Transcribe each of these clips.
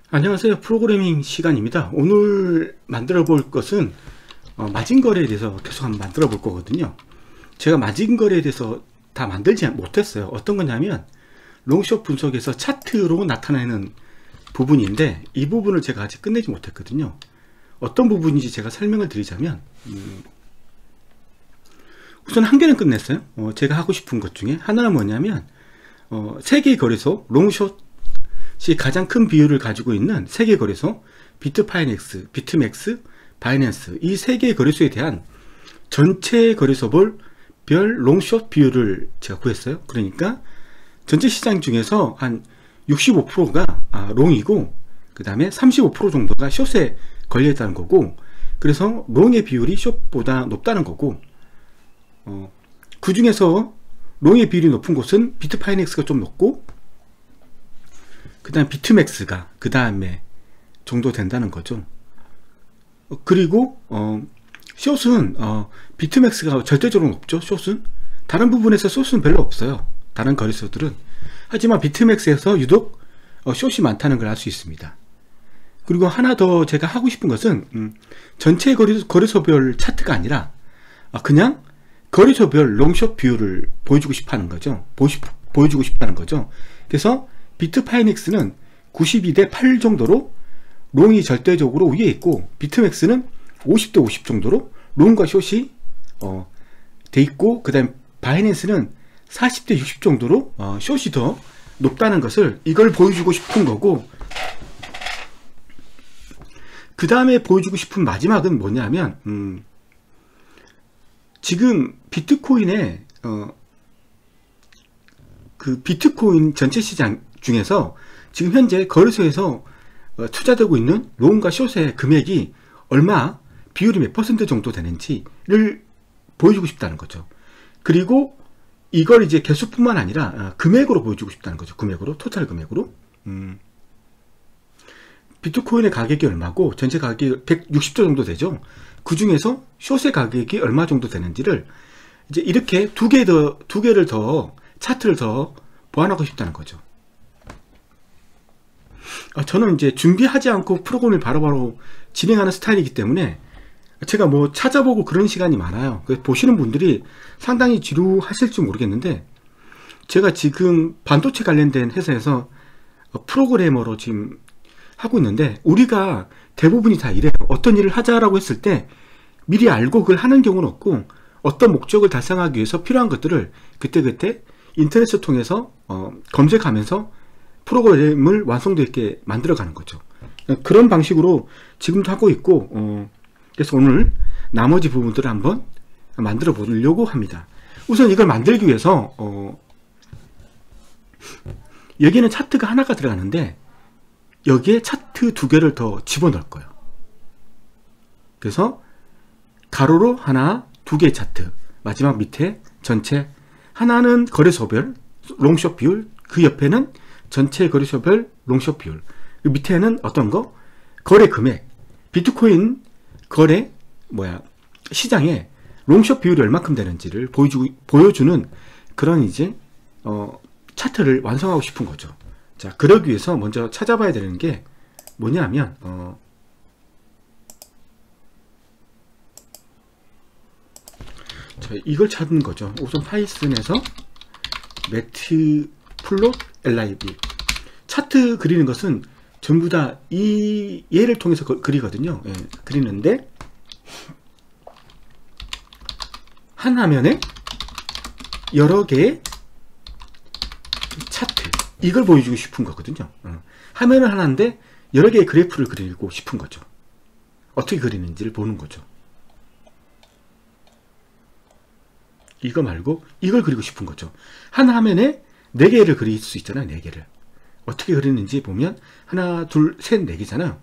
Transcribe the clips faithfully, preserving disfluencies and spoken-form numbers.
안녕하세요. 프로그래밍 시간입니다. 오늘 만들어 볼 것은 어, 마진거래에 대해서 계속 한번 만들어 볼 거거든요. 제가 마진거래에 대해서 다 만들지 못했어요. 어떤 거냐면 롱숏 분석에서 차트로 나타내는 부분인데 이 부분을 제가 아직 끝내지 못했거든요. 어떤 부분인지 제가 설명을 드리자면 음, 우선 한 개는 끝냈어요. 어, 제가 하고 싶은 것 중에 하나는 뭐냐면 어, 세계 거래소 롱숏 가장 큰 비율을 가지고 있는 세계 거래소 비트파이넥스, 비트맥스, 바이낸스 이 세 개의 거래소에 대한 전체 거래소별 롱숏 비율을 제가 구했어요. 그러니까 전체 시장 중에서 한 육십오 퍼센트가 아, 롱이고 그 다음에 삼십오 퍼센트 정도가 숏에 걸려 있다는 거고, 그래서 롱의 비율이 숏보다 높다는 거고, 어, 그 중에서 롱의 비율이 높은 곳은 비트파이넥스가 좀 높고 그 다음 비트맥스가 그 다음에 정도 된다는 거죠. 어, 그리고 어, 숏은 어, 비트맥스가 절대적으로 높죠. 숏은 다른 부분에서 숏은 별로 없어요, 다른 거래소들은. 하지만 비트맥스에서 유독 어, 숏이 많다는 걸 알 수 있습니다. 그리고 하나 더 제가 하고 싶은 것은 음, 전체 거래소, 거래소별 차트가 아니라 아, 그냥 거래소별 롱숏 비율을 보여주고 싶어 하는 거죠. 보시, 보여주고 싶다는 거죠. 그래서 비트파이넥스는 구십이 대 팔 정도로 롱이 절대적으로 위에 있고, 비트맥스는 오십 대 오십 정도로 롱과 숏이 어, 돼 있고, 그 다음 바이낸스는 사십 대 육십 정도로 어, 숏이 더 높다는 것을, 이걸 보여주고 싶은 거고, 그 다음에 보여주고 싶은 마지막은 뭐냐면 음, 지금 비트코인의 어, 그 비트코인 전체 시장 중에서 지금 현재 거래소에서 어, 투자되고 있는 롱과 숏의 금액이 얼마, 비율이 몇 퍼센트 정도 되는지를 보여주고 싶다는 거죠. 그리고 이걸 이제 개수뿐만 아니라 어, 금액으로 보여주고 싶다는 거죠. 금액으로, 토탈 금액으로. 음, 비트코인의 가격이 얼마고 전체 가격이 백육십 조 정도 되죠. 그 중에서 숏의 가격이 얼마 정도 되는지를 이제 이렇게 두 개 더, 두 개를 더 차트를 더 보완하고 싶다는 거죠. 아, 저는 이제 준비하지 않고 프로그램을 바로바로 진행하는 스타일이기 때문에 제가 뭐 찾아보고 그런 시간이 많아요. 보시는 분들이 상당히 지루하실지 모르겠는데, 제가 지금 반도체 관련된 회사에서 프로그래머로 지금 하고 있는데, 우리가 대부분이 다 이래요. 어떤 일을 하자라고 했을 때 미리 알고 그걸 하는 경우는 없고, 어떤 목적을 달성하기 위해서 필요한 것들을 그때그때 인터넷을 통해서 어, 검색하면서 프로그램을 완성도 있게 만들어가는 거죠. 그런 방식으로 지금도 하고 있고, 어, 그래서 오늘 나머지 부분들을 한번 만들어 보려고 합니다. 우선 이걸 만들기 위해서 어, 여기는 차트가 하나가 들어가는데 여기에 차트 두 개를 더 집어넣을 거예요. 그래서 가로로 하나, 두 개의 차트, 마지막 밑에 전체, 하나는 거래소별 롱숏 비율, 그 옆에는 전체 거래소별 롱숏 비율, 그 밑에는 어떤 거? 거래 금액, 비트코인 거래 뭐야 시장에 롱숏 비율이 얼마큼 되는지를 보여주, 보여주는 그런 이제 어, 차트를 완성하고 싶은 거죠. 자, 그러기 위해서 먼저 찾아봐야 되는 게 뭐냐면 어, 자, 이걸 찾는 거죠. 우선 파이썬에서 매트플롯 엘아이브이 차트 그리는 것은 전부 다 이 얘를 통해서 거, 그리거든요. 예, 그리는데 한 화면에 여러 개의 차트, 이걸 보여주고 싶은 거거든요. 어. 화면은 하나인데 여러 개의 그래프를 그리고 싶은 거죠. 어떻게 그리는지를 보는 거죠. 이거 말고 이걸 그리고 싶은 거죠. 한 화면에 네 개를 그릴 수 있잖아요. 네 개를 어떻게 그리는지 보면 하나, 둘, 셋, 네 개잖아요.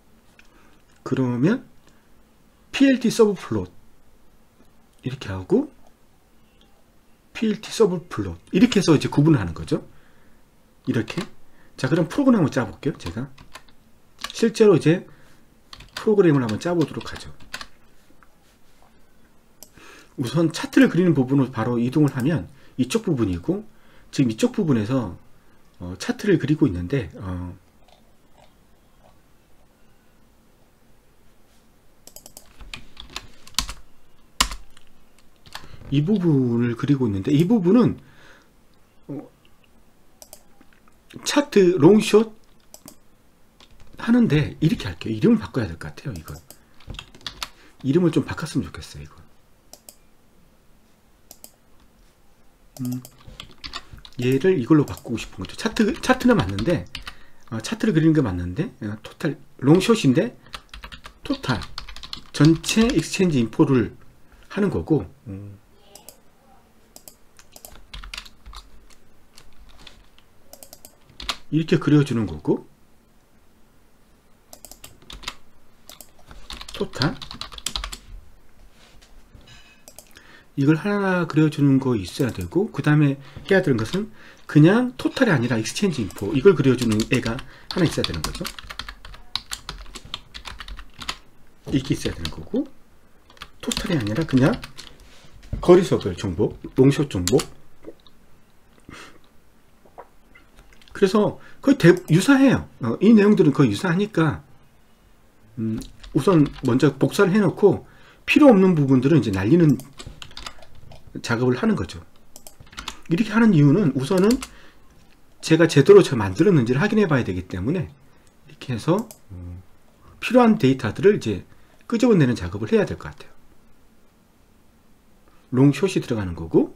그러면 피엘티 서브 플롯 이렇게 하고 피엘티 서브 플롯 이렇게 해서 이제 구분을 하는 거죠. 이렇게. 자, 그럼 프로그램을 한번 짜볼게요. 제가 실제로 이제 프로그램을 한번 짜보도록 하죠. 우선 차트를 그리는 부분으로 바로 이동을 하면 이쪽 부분이고, 지금 이쪽 부분에서 어, 차트를 그리고 있는데 어, 이 부분을 그리고 있는데, 이 부분은 어, 차트 롱숏 하는데 이렇게 할게요. 이름을 바꿔야 될 것 같아요. 이건 이름을 좀 바꿨으면 좋겠어요. 이거 음, 얘를 이걸로 바꾸고 싶은 거죠. 차트, 차트는 맞는데 어, 차트를 그리는 게 맞는데 어, 토탈 롱숏인데 토탈 전체 익스체인지 인포를 하는 거고, 음. 이렇게 그려주는 거고, 토탈 이걸 하나 그려주는 거 있어야 되고, 그 다음에 해야 되는 것은 그냥 토탈이 아니라 익스체인지 인포 이걸 그려주는 애가 하나 있어야 되는 거죠. 이렇게 있어야 되는 거고, 토탈이 아니라 그냥 거리소별 정보, 롱숏 정보. 그래서 거의 대, 유사해요. 어, 이 내용들은 거의 유사하니까 음, 우선 먼저 복사를 해놓고 필요 없는 부분들은 이제 날리는 작업을 하는 거죠. 이렇게 하는 이유는 우선은 제가 제대로 잘 만들었는지를 확인해 봐야 되기 때문에 이렇게 해서 음, 필요한 데이터들을 이제 끄집어내는 작업을 해야 될 것 같아요. 롱숏이 들어가는 거고,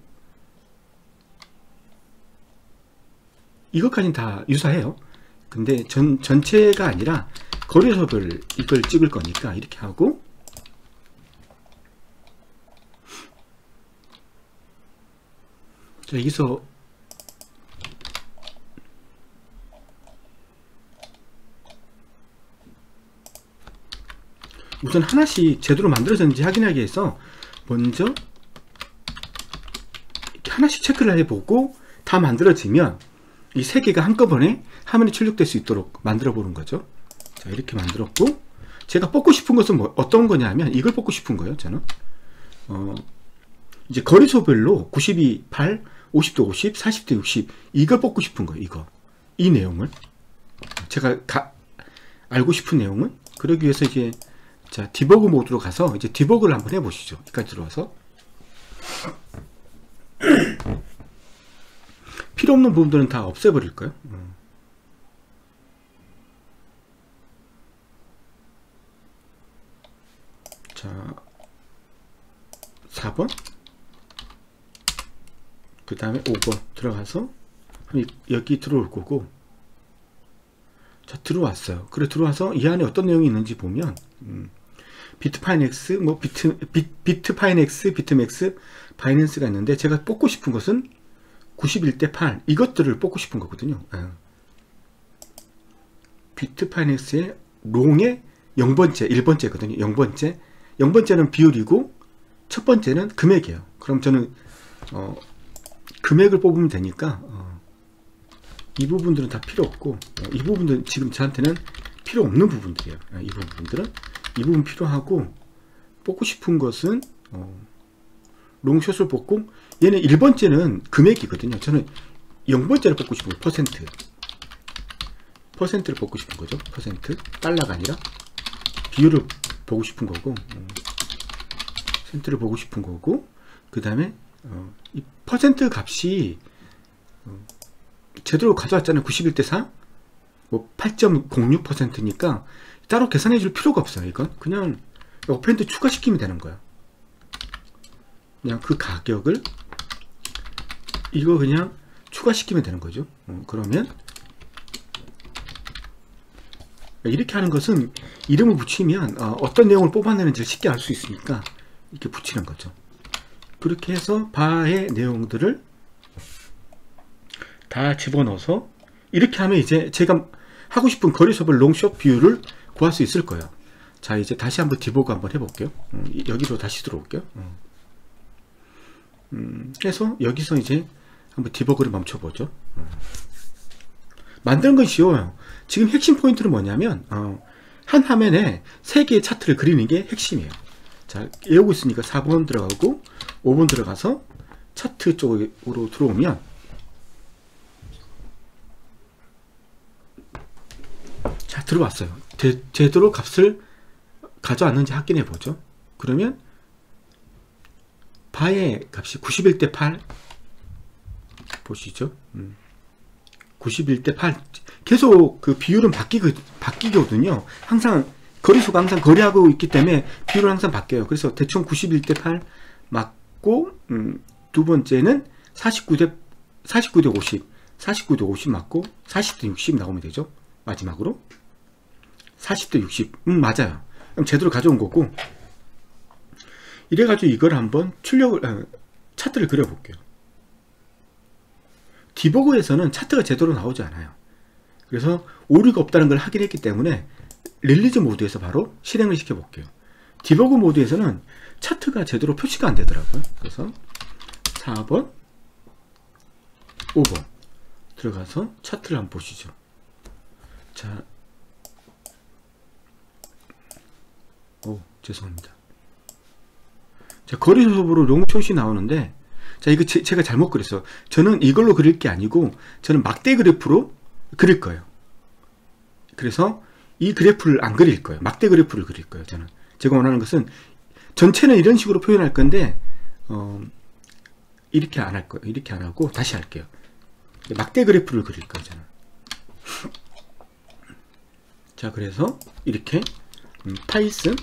이것까지는 다 유사해요. 근데 전, 전체가 아니라 거리소별 이걸 찍을 거니까 이렇게 하고, 자, 여기서 우선 하나씩 제대로 만들어졌는지 확인하기 위해서 먼저 이렇게 하나씩 체크를 해보고, 다 만들어지면 이 세 개가 한꺼번에 화면에 출력될 수 있도록 만들어 보는 거죠. 자, 이렇게 만들었고, 제가 뽑고 싶은 것은 뭐 어떤 거냐면 이걸 뽑고 싶은 거예요. 저는 어, 이제 거리소별로 구십이, 팔, 오십 대 오십, 사십 대 육십 이걸 뽑고 싶은 거예요. 이거 이 내용을 제가 가, 알고 싶은 내용은. 그러기 위해서 이제 자 디버그 모드로 가서 이제 디버그를 한번 해보시죠. 여기까지 들어와서 필요 없는 부분들은 다 없애버릴 거예요. 음. 자, 사 번, 그 다음에 오 번 들어가서 여기 들어올 거고, 자 들어왔어요. 그래 들어와서 이 안에 어떤 내용이 있는지 보면 음, 비트파이넥스, 뭐 비트 비, 비트파이넥스, 비트맥스, 바이낸스가 있는데 제가 뽑고 싶은 것은 구십일 대 팔 이것들을 뽑고 싶은 거거든요. 아. 비트파이넥스의 롱의 영 번째, 일 번째거든요. 영 번째, 영 번째는 비율이고 첫 번째는 금액이에요. 그럼 저는 어, 금액을 뽑으면 되니까 어, 이 부분들은 다 필요 없고, 어, 이 부분들은 지금 저한테는 필요 없는 부분들이에요. 아, 이 부분들은 이 부분 필요하고, 뽑고 싶은 것은 어, 롱숏을 뽑고, 얘는 일 번째는 금액이거든요. 저는 영 번째를 뽑고 싶은 거예요. 퍼센트 퍼센트를 뽑고 싶은 거죠. 퍼센트 달러가 아니라 비율을 보고 싶은 거고, 어, 센트를 보고 싶은 거고, 그 다음에 어, 이 퍼센트 값이 어, 제대로 가져왔잖아요. 구십일 대 사, 뭐 팔 점 공육 퍼센트니까 따로 계산해 줄 필요가 없어요. 이건 그냥 어펜드 추가시키면 되는 거야. 그냥 그 가격을 이거 그냥 추가시키면 되는 거죠. 어, 그러면 이렇게 하는 것은 이름을 붙이면 어, 어떤 내용을 뽑아내는지 쉽게 알 수 있으니까 이렇게 붙이는 거죠. 그렇게 해서 바의 내용들을 다 집어넣어서 이렇게 하면 이제 제가 하고 싶은 거리소별 롱숏 비율을 구할 수 있을 거예요. 자, 이제 다시 한번 디버그 한번 해볼게요. 음, 여기로 다시 들어올게요. 음. 음, 해서 여기서 이제 한번 디버그를 멈춰보죠. 음. 만드는 건 쉬워요. 지금 핵심 포인트는 뭐냐면 어, 한 화면에 세 개의 차트를 그리는 게 핵심이에요. 자, 외우고 있으니까 사 번 들어가고 오 번 들어가서 차트 쪽으로 들어오면, 자 들어왔어요. 제, 제대로 값을 가져왔는지 확인해 보죠. 그러면 파의 값이 구십일 대 팔 보시죠. 음. 구십일 대 팔 계속 그 비율은 바뀌고, 바뀌거든요. 항상 거리수가 항상 거래하고 있기 때문에 비율은 항상 바뀌어요. 그래서 대충 구십일 대 팔 맞고, 음, 두 번째는 사십구 대 오십, 사십구 대 오십 맞고 사십 대 육십 나오면 되죠. 마지막으로 사십 대 육십. 음, 맞아요. 그럼 제대로 가져온 거고, 이래가지고 이걸 한번 출력을, 아, 차트를 그려볼게요. 디버그에서는 차트가 제대로 나오지 않아요. 그래서 오류가 없다는 걸 확인했기 때문에 릴리즈 모드에서 바로 실행을 시켜 볼게요. 디버그 모드에서는 차트가 제대로 표시가 안 되더라고요. 그래서 사 번, 오 번 들어가서 차트를 한번 보시죠. 자, 오, 죄송합니다. 자, 거리수법으로 롱숏이 나오는데, 자, 이거 제, 제가 잘못 그렸어요. 저는 이걸로 그릴 게 아니고, 저는 막대 그래프로 그릴 거예요. 그래서 이 그래프를 안 그릴 거예요. 막대 그래프를 그릴 거예요. 저는 제가 원하는 것은 전체는 이런 식으로 표현할 건데, 어, 이렇게 안 할 거예요. 이렇게 안 하고 다시 할게요. 막대 그래프를 그릴 거예요. 저는. 자, 그래서 이렇게 음, 파이썬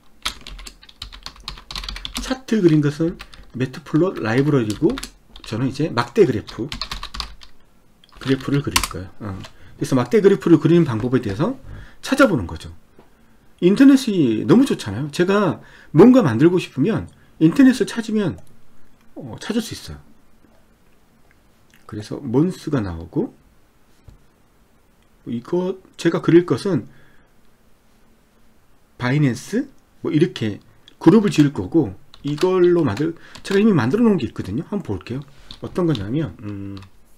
차트 그린 것은 매트플롯 라이브러리고, 저는 이제 막대 그래프 그래프를 그릴 거예요. 어. 그래서 막대 그래프를 그리는 방법에 대해서 찾아보는 거죠. 인터넷이 너무 좋잖아요. 제가 뭔가 만들고 싶으면 인터넷을 찾으면 어, 찾을 수 있어요. 그래서 몬스가 나오고, 이거 제가 그릴 것은 바이낸스 뭐 이렇게 그룹을 지을 거고, 이걸로 만들, 제가 이미 만들어 놓은 게 있거든요. 한번 볼게요. 어떤 거냐면 음,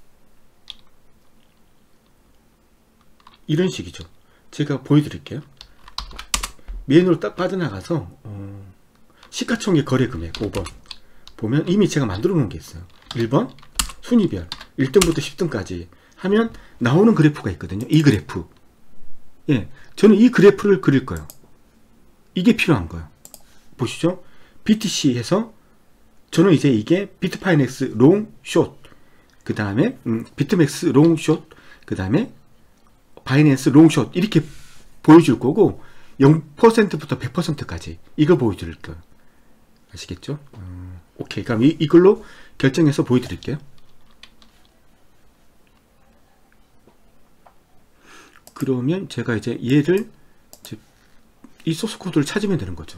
이런 식이죠. 제가 보여드릴게요. 메뉴로 딱 빠져나가서 어, 시가총액 거래 금액 오 번 보면 이미 제가 만들어 놓은 게 있어요. 일 번 순위별 일 등부터 십 등까지 하면 나오는 그래프가 있거든요. 이 그래프. 예, 저는 이 그래프를 그릴 거예요. 이게 필요한 거예요. 보시죠. 비티씨 해서 저는 이제 이게 비트파이넥스 롱 숏, 그 다음에 음, 비트맥스 롱 숏, 그 다음에 바이낸스 롱 숏 이렇게 보여줄 거고, 영 퍼센트부터 백 퍼센트까지 이거 보여드릴 거예요. 아시겠죠? 음, 오케이. 그럼 이, 이걸로 결정해서 보여드릴게요. 그러면 제가 이제 얘를 이제 이 소스 코드를 찾으면 되는 거죠.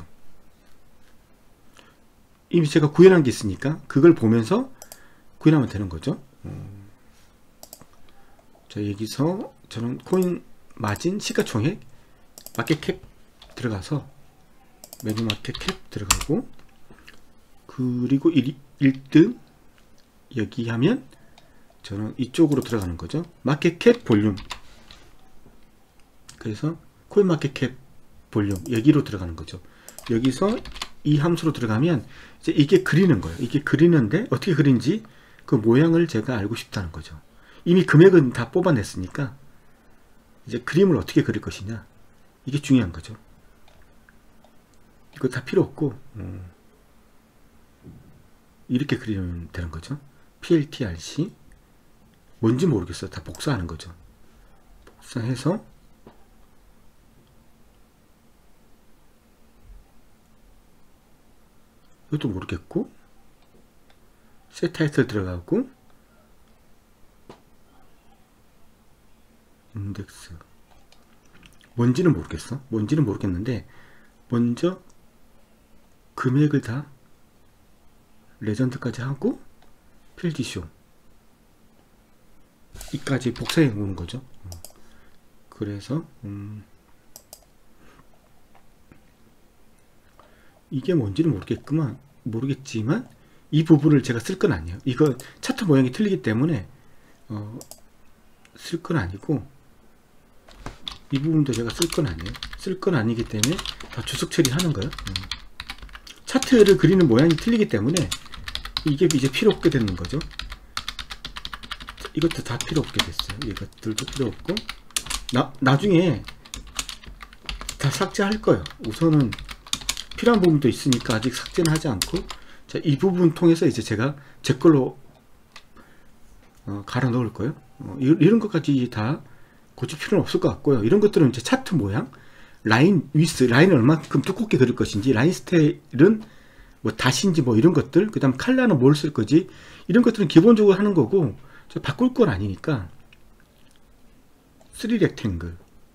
이미 제가 구현한 게 있으니까 그걸 보면서 구현하면 되는 거죠. 음. 자, 여기서 저는 코인 마진 시가총액 마켓캡 들어가서 메뉴 마켓캡 들어가고, 그리고 일 등 여기 하면 저는 이쪽으로 들어가는 거죠. 마켓캡 볼륨. 그래서 코인 마켓캡 볼륨 여기로 들어가는 거죠. 여기서 이 함수로 들어가면 이제 이게 그리는 거예요. 이게 그리는데 어떻게 그린지 그 모양을 제가 알고 싶다는 거죠. 이미 금액은 다 뽑아냈으니까 이제 그림을 어떻게 그릴 것이냐, 이게 중요한 거죠. 이거 다 필요 없고 음, 이렇게 그리면 되는 거죠. 피엘티알씨 뭔지 모르겠어요. 다 복사하는 거죠. 복사해서 이것도 모르겠고, 셋 타이틀 들어가고, 인덱스 뭔지는 모르겠어. 뭔지는 모르겠는데 먼저 금액을 다 레전드까지 하고 필드쇼 이까지 복사해 오는 거죠. 그래서 음 이게 뭔지는 모르겠구만 모르겠지만 이 부분을 제가 쓸 건 아니에요. 이거 차트 모양이 틀리기 때문에 어, 쓸 건 아니고, 이 부분도 제가 쓸 건 아니에요. 쓸 건 아니기 때문에 다 주석 처리하는 거예요. 음. 차트를 그리는 모양이 틀리기 때문에 이게 이제 필요 없게 되는 거죠. 이것도 다 필요 없게 됐어요. 이것들도 필요 없고, 나, 나중에 다 삭제할 거예요. 우선은 필요한 부분도 있으니까 아직 삭제는 하지 않고 자, 이 부분 통해서 이제 제가 제 걸로 어, 갈아 넣을 거예요. 어, 이, 이런 것까지 다 고칠 필요는 없을 것 같고요. 이런 것들은 이제 차트 모양, 라인 위스, 라인을 얼마큼 두껍게 그릴 것인지, 라인 스타일은 뭐 다시인지 뭐 이런 것들, 그 다음 칼라는 뭘 쓸 거지, 이런 것들은 기본적으로 하는 거고, 저 바꿀 건 아니니까. 쓰리 렉탱글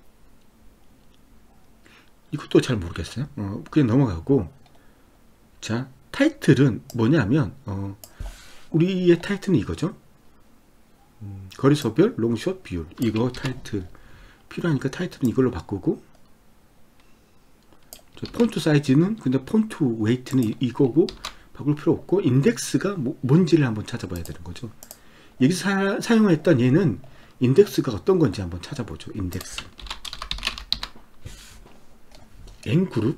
이것도 잘 모르겠어요. 어, 그냥 넘어가고. 자, 타이틀은 뭐냐면 어, 우리의 타이틀은 이거죠. 음, 거리소별, 롱숏, 비율. 이거 타이틀 필요하니까 타이틀은 이걸로 바꾸고, 폰트 사이즈는 근데 폰트 웨이트는 이, 이거고 바꿀 필요 없고, 인덱스가 뭐, 뭔지를 한번 찾아봐야 되는 거죠. 여기서 사, 사용했던 얘는 인덱스가 어떤 건지 한번 찾아보죠. 인덱스 N그룹,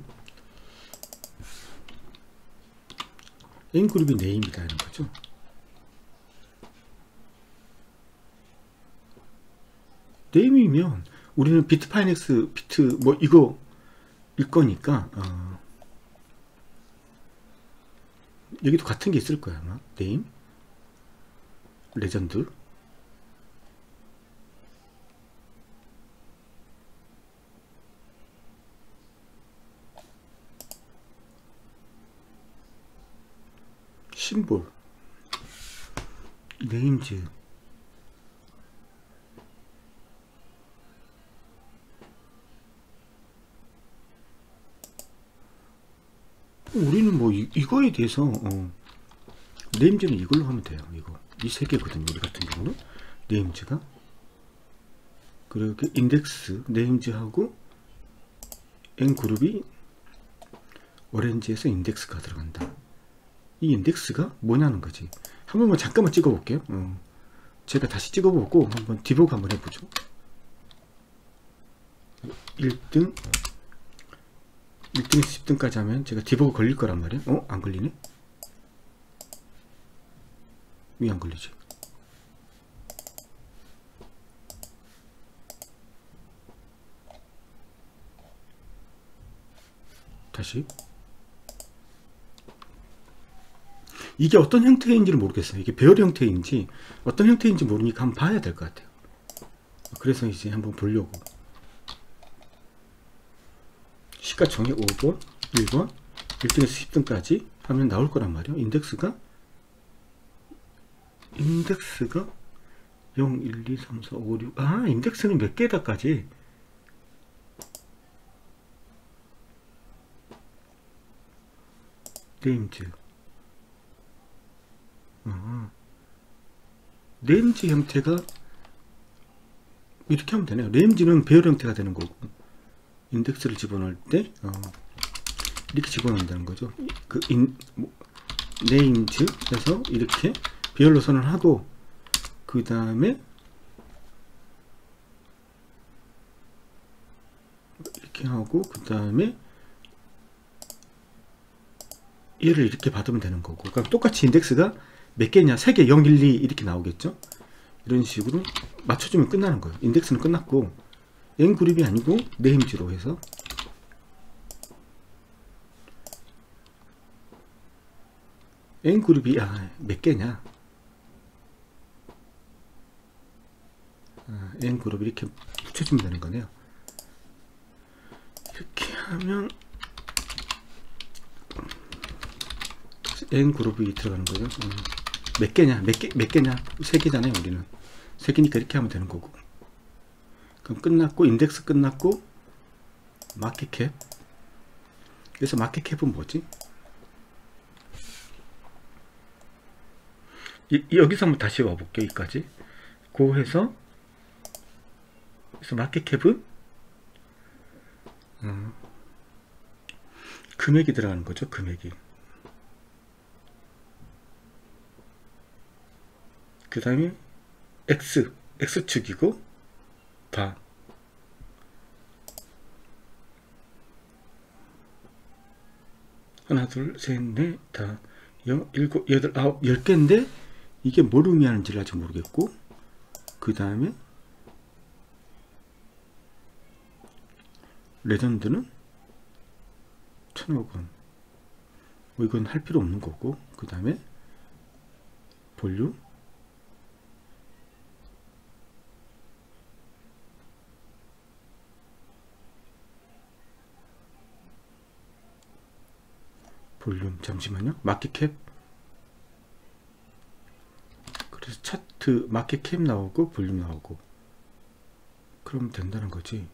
N그룹이 네임이다 이런 거죠. 네임이면 우리는 비트파이넥스 비트 뭐 이거 일 거니까 어, 여기도 같은 게 있을 거야 아마. 네임 레전드 심볼 네임즈 우리는 뭐 이, 이거에 대해서 어, 네임즈는 이걸로 하면 돼요. 이거 이 세 개거든요. 우리 같은 경우는 네임즈가, 그리고 인덱스 네임즈하고 N그룹이 오렌지에서 인덱스가 들어간다. 이 인덱스가 뭐냐는 거지. 한 번만 잠깐만 찍어 볼게요. 어, 제가 다시 찍어 보고 한번 디버그 한번 해보죠. 일 등 일 등에서 십 등까지 하면 제가 디버그 걸릴 거란 말이에요. 어? 안 걸리네? 왜 안 걸리지? 다시. 이게 어떤 형태인지를 모르겠어요. 이게 배열 형태인지 어떤 형태인지 모르니까 한번 봐야 될 것 같아요. 그래서 이제 한번 보려고. 시가총액 오 번, 일 번, 일 등에서 십 등까지 하면 나올 거란 말이에요. 인덱스가 인덱스가 영, 일, 이, 삼, 사, 오, 육. 아, 인덱스는 몇 개다까지. 네임즈. 아, 네임즈 형태가 이렇게 하면 되네요. 네임즈는 배열 형태가 되는 거고, 인덱스를 집어넣을 때 어, 이렇게 집어넣는다는 거죠. 그 인, 뭐, 네임즈에서 이렇게 배열로 선언하고, 그 다음에 이렇게 하고, 그 다음에 얘를 이렇게 받으면 되는 거고, 그럼 똑같이 인덱스가 몇 개냐, 세 개, 영, 일, 이 이렇게 나오겠죠. 이런 식으로 맞춰주면 끝나는 거예요. 인덱스는 끝났고, N그룹이 아니고 네임즈로 해서 N그룹이 아, 몇 개냐, 아, N그룹 이렇게 붙여주면 되는 거네요. 이렇게 하면 N그룹이 들어가는 거죠. 음. 몇 개냐, 몇 개, 몇 개냐, 세 개잖아요. 우리는 세 개니까 이렇게 하면 되는 거고. 그럼 끝났고, 인덱스 끝났고, 마켓캡. 그래서 마켓캡은 뭐지? 이, 여기서 한번 다시 와볼게요. 여기까지 고 해서, 그래서 마켓캡은 어, 금액이 들어가는 거죠. 금액이. 그 다음에 X, X축이고, 바. 하나, 둘, 셋, 넷, 다, 여, 일곱, 여덟, 아홉, 열 개인데, 이게 뭘 의미하는지를 아직 모르겠고, 그 다음에, 레전드는 천억 원. 뭐 이건 할 필요 없는 거고, 그 다음에 볼륨, 볼륨, 잠시만요. 마켓캡. 그래서 차트 마켓캡 나오고 볼륨 나오고 그러면 된다는 거지.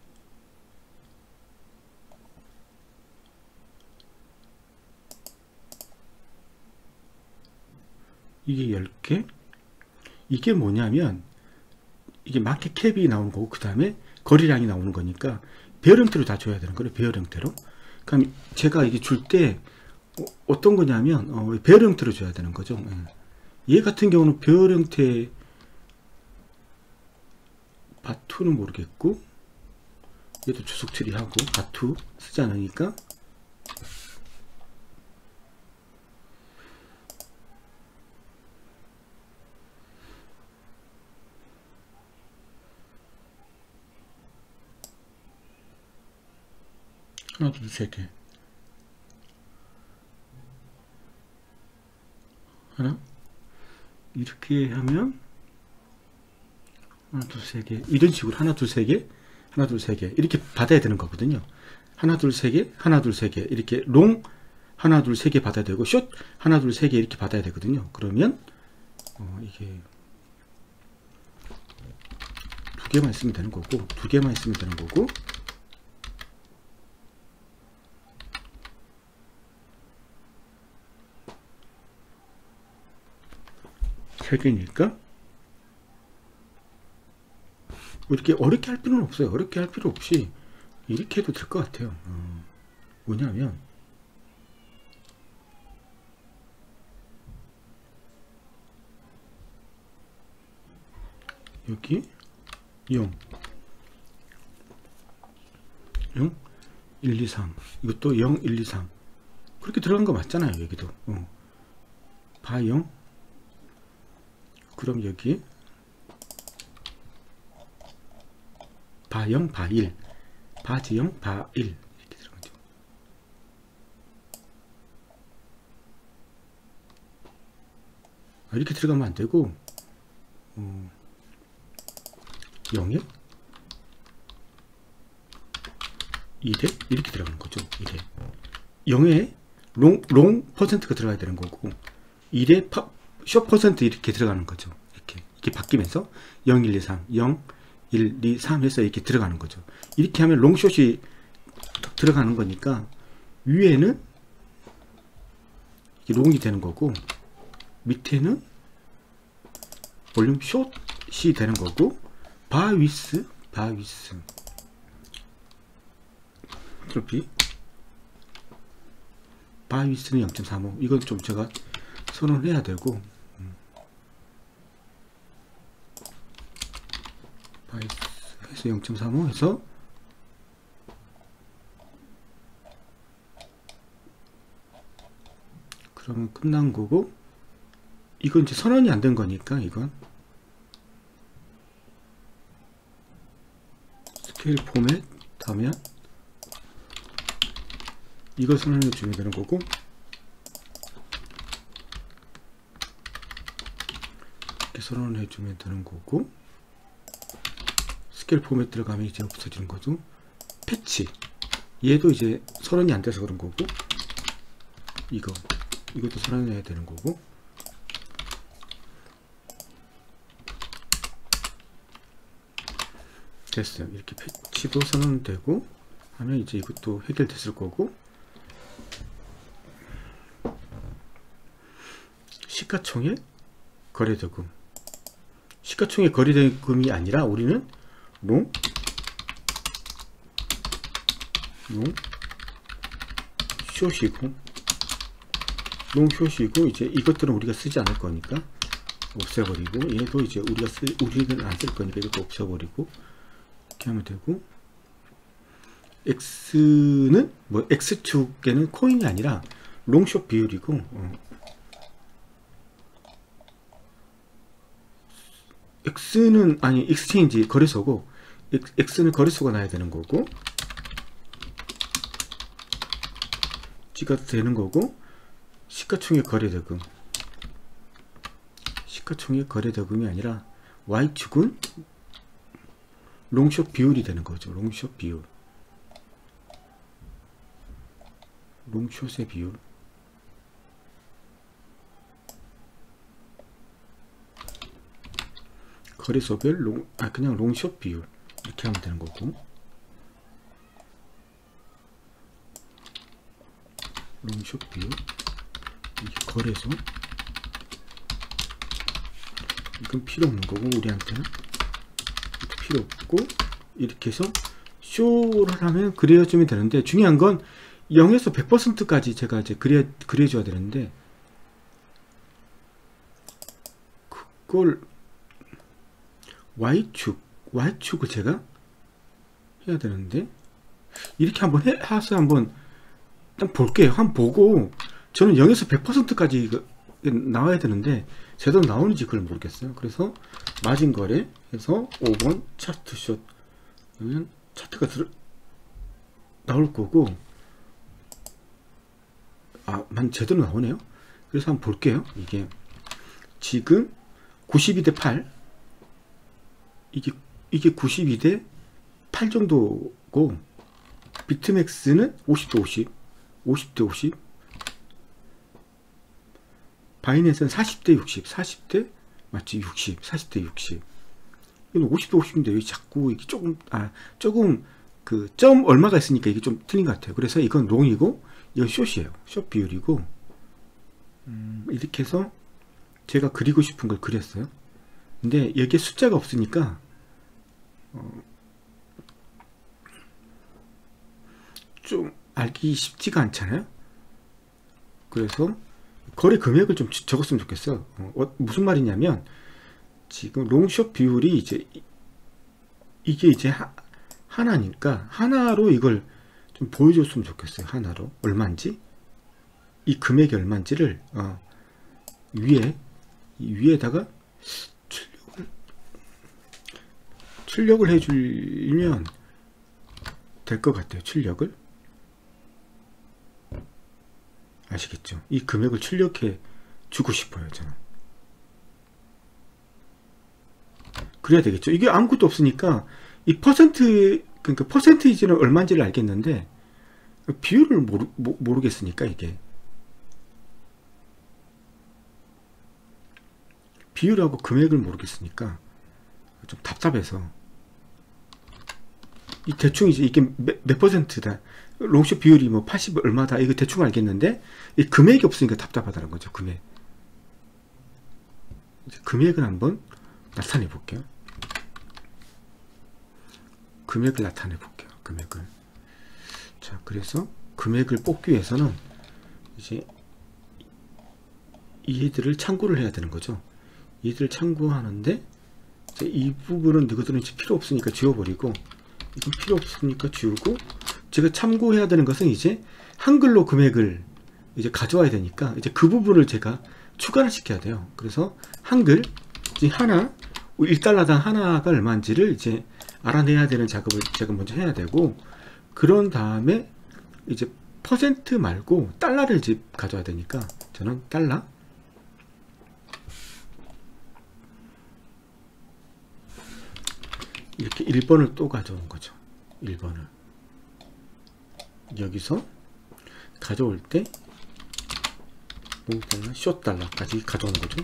이게 열 개. 이게 뭐냐면 이게 마켓캡이 나오는 거고 그 다음에 거래량이 나오는 거니까 배열 형태로 다 줘야 되는 거예요. 배열 형태로. 그럼 제가 이게 줄 때 어떤 거냐면 어, 배열 형태로 줘야 되는 거죠. 예. 얘 같은 경우는 배열 형태 바투는 모르겠고, 얘도 주석 처리하고 바투 쓰지 않으니까 하나 둘 세 개, 하나 이렇게 하면 하나 둘 세 개, 이런 식으로 하나 둘 세 개, 하나 둘 세 개 이렇게 받아야 되는 거거든요. 하나 둘 세 개, 하나 둘 세 개 이렇게 롱 하나 둘 세 개 받아야 되고 숏 하나 둘 세 개 이렇게 받아야 되거든요. 그러면 어, 이게 두 개만 있으면 되는 거고, 두 개만 있으면 되는 거고, 세 개니까 이렇게 어렵게 할 필요는 없어요. 어렵게 할 필요 없이 이렇게 해도 될 것 같아요. 어, 뭐냐면 여기 영, 영, 일, 이, 삼 이것도 영, 일, 이, 삼 그렇게 들어간 거 맞잖아요. 여기도 어. 바 영, 그럼 여기 바 영, 바 일, 바지 영, 바 일 이렇게 들어가죠. 아, 이렇게 들어가면 안 되고 어, 영에 일에 이렇게 들어가는 거죠. 일에 영에 롱, 롱 퍼센트가 들어가야 되는 거고 일에 파, 숏 퍼센트 이렇게 들어가는 거죠. 이렇게 이렇게 바뀌면서 영, 일, 이, 삼, 영, 일, 이, 삼 해서 이렇게 들어가는 거죠. 이렇게 하면 롱숏이 들어가는 거니까 위에는 이게 롱이 되는 거고 밑에는 볼륨 숏이 되는 거고 바위스, 바위스 트로피 바위스는 영 점 삼오 이건 좀 제가 선언을 해야 되고 바위스 해서 영 점 삼오 해서 그러면 끝난 거고 이건 이제 선언이 안 된 거니까 이건 스케일 포맷 하면 이걸 선언해 주면 되는 거고 이렇게 선언을 해주면 되는 거고 스케일 포맷 들어가면 이제 없어지는 거죠. 패치 얘도 이제 선언이 안 돼서 그런 거고 이거 이것도 선언해야 되는 거고 됐어요. 이렇게 패치도 선언되고 하면 이제 이것도 해결됐을 거고 시가총액 거래대금 시가총액 거래대금이 아니라 우리는 롱 롱 숏이고 롱 숏이고 이제 이것들은 우리가 쓰지 않을 거니까 없애버리고 얘도 이제 우리가 쓰 우리는 안 쓸 거니까 이것도 없애버리고 이렇게 하면 되고 X는 뭐 X축에는 코인이 아니라 롱숏 비율이고 어. X는 아니 익스체인지 거래소고 X는 거래소가 나야 되는 거고 찍어도 되는 거고 시가총액 거래대금, 시가총액 거래대금이 아니라 Y축은 롱숏 비율이 되는 거죠. 롱숏 비율, 롱숏의 비율. 거래소별 롱, 아 그냥 롱숏 비율 이렇게 하면 되는 거고, 롱숏 비율, 이게 거래소, 이건 필요 없는 거고 우리한테는 필요 없고, 이렇게 해서 쇼를 하면 그려주면 되는데, 중요한 건 영에서 백 퍼센트까지 제가 이제 그려 그려줘야 되는데, 그걸 Y축, Y축을 제가 해야 되는데, 이렇게 한번 해, 해서 한번 일단 볼게요. 한번 보고, 저는 영에서 백 퍼센트까지 나와야 되는데, 제대로 나오는지 그걸 모르겠어요. 그래서, 마진 거래 해서 오 번 차트숏, 그러면 차트가 들어, 나올 거고, 아, 만 제대로 나오네요. 그래서 한번 볼게요. 이게, 지금 구십이 대 팔, 이게, 이게 구십이 대 팔 정도고, 비트맥스는 오십 대 오십, 오십 대 오십, 바이낸스는 사십 대 육십, 사십 대, 맞지? 육십, 사십 대 육십. 이건 오십 대 오십인데, 왜 자꾸, 이게 조금, 아, 조금, 그, 점 얼마가 있으니까 이게 좀 틀린 것 같아요. 그래서 이건 롱이고, 이건 숏이에요. 숏 비율이고, 음, 이렇게 해서 제가 그리고 싶은 걸 그렸어요. 근데 여기에 숫자가 없으니까, 어, 좀 알기 쉽지가 않잖아요. 그래서 거래 금액을 좀 적었으면 좋겠어요. 어, 무슨 말이냐면, 지금 롱숏 비율이 이제 이게 이제 하, 하나니까 하나로 이걸 좀 보여줬으면 좋겠어요. 하나로 얼마인지, 이 금액이 얼마인지를 어, 위에 이 위에다가 출력을 출력을 해주면 될 것 같아요. 출력을 아시겠죠? 이 금액을 출력해 주고 싶어요. 저는 그래야 되겠죠. 이게 아무것도 없으니까 이 퍼센트, 그러니까 퍼센테이지는 얼마인지를 알겠는데 비율을 모르, 모, 모르겠으니까, 이게 비율하고 금액을 모르겠으니까 좀 답답해서, 이 대충 이제 이게 몇, 몇 퍼센트다, 롱숏 비율이 뭐 팔십 얼마다, 이거 대충 알겠는데 이 금액이 없으니까 답답하다는 거죠. 금액. 이제 금액을 한번 나타내 볼게요. 금액을 나타내 볼게요. 금액을. 자, 그래서 금액을 뽑기 위해서는 이제 얘들을 참고를 해야 되는 거죠. 얘들을 참고하는데, 이제 이 부분은 너희들은 필요 없으니까 지워버리고, 이건 필요 없으니까 지우고, 제가 참고해야 되는 것은 이제 한글로 금액을 이제 가져와야 되니까, 이제 그 부분을 제가 추가를 시켜야 돼요. 그래서 한글 이제 하나, 일 달러당 하나가 얼마인지를 이제 알아내야 되는 작업을 제가 먼저 해야 되고, 그런 다음에 이제 퍼센트 말고 달러를 이제 가져와야 되니까, 저는 달러, 이렇게 일 번을 또 가져온 거죠. 일 번을 여기서 가져올 때 롱달러, 숏달러까지 가져오는 거죠.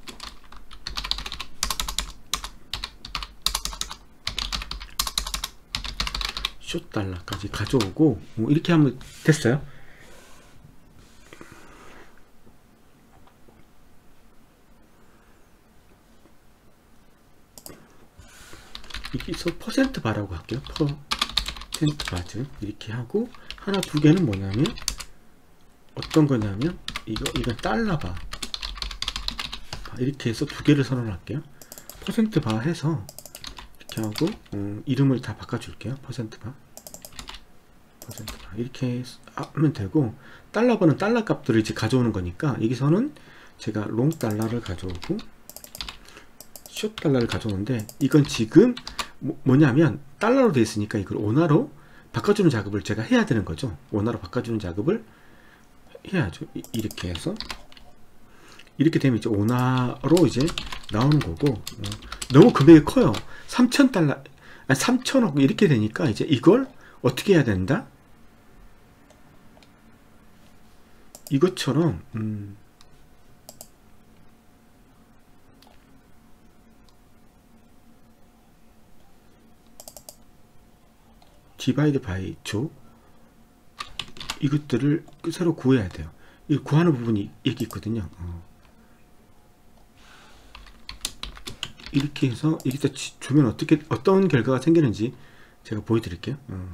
숏달러까지 가져오고, 뭐 이렇게 하면 됐어요. 여기서 퍼센트 바라고 할게요. 퍼센트 바즈 이렇게 하고, 하나 두 개는 뭐냐면 어떤 거냐면 이거 이건 달러 바, 이렇게 해서 두 개를 선언할게요. 퍼센트 바 해서 이렇게 하고, 음, 이름을 다 바꿔줄게요. 퍼센트 바, 퍼센트 바 이렇게 하면 되고, 달러 바는 달러 값들을 이제 가져오는 거니까, 여기서는 제가 롱 달러를 가져오고 숏 달러를 가져오는데, 이건 지금 뭐, 뭐냐면 달러로 되어 있으니까 이걸 원화로 바꿔주는 작업을 제가 해야 되는 거죠. 원화로 바꿔주는 작업을 해야죠. 이렇게 해서 이렇게 되면 이제 원화로 이제 나오는 거고, 어, 너무 금액이 커요. 삼천 달러, 아니 삼천억 이렇게 되니까 이제 이걸 어떻게 해야 된다? 이것처럼 음, 디바이드 바이 조 이것들을 새로 구해야 돼요. 이 구하는 부분이 여기 있거든요. 어. 이렇게 해서 여기다 주면 어떻게 어떤 결과가 생기는지 제가 보여드릴게요. 어.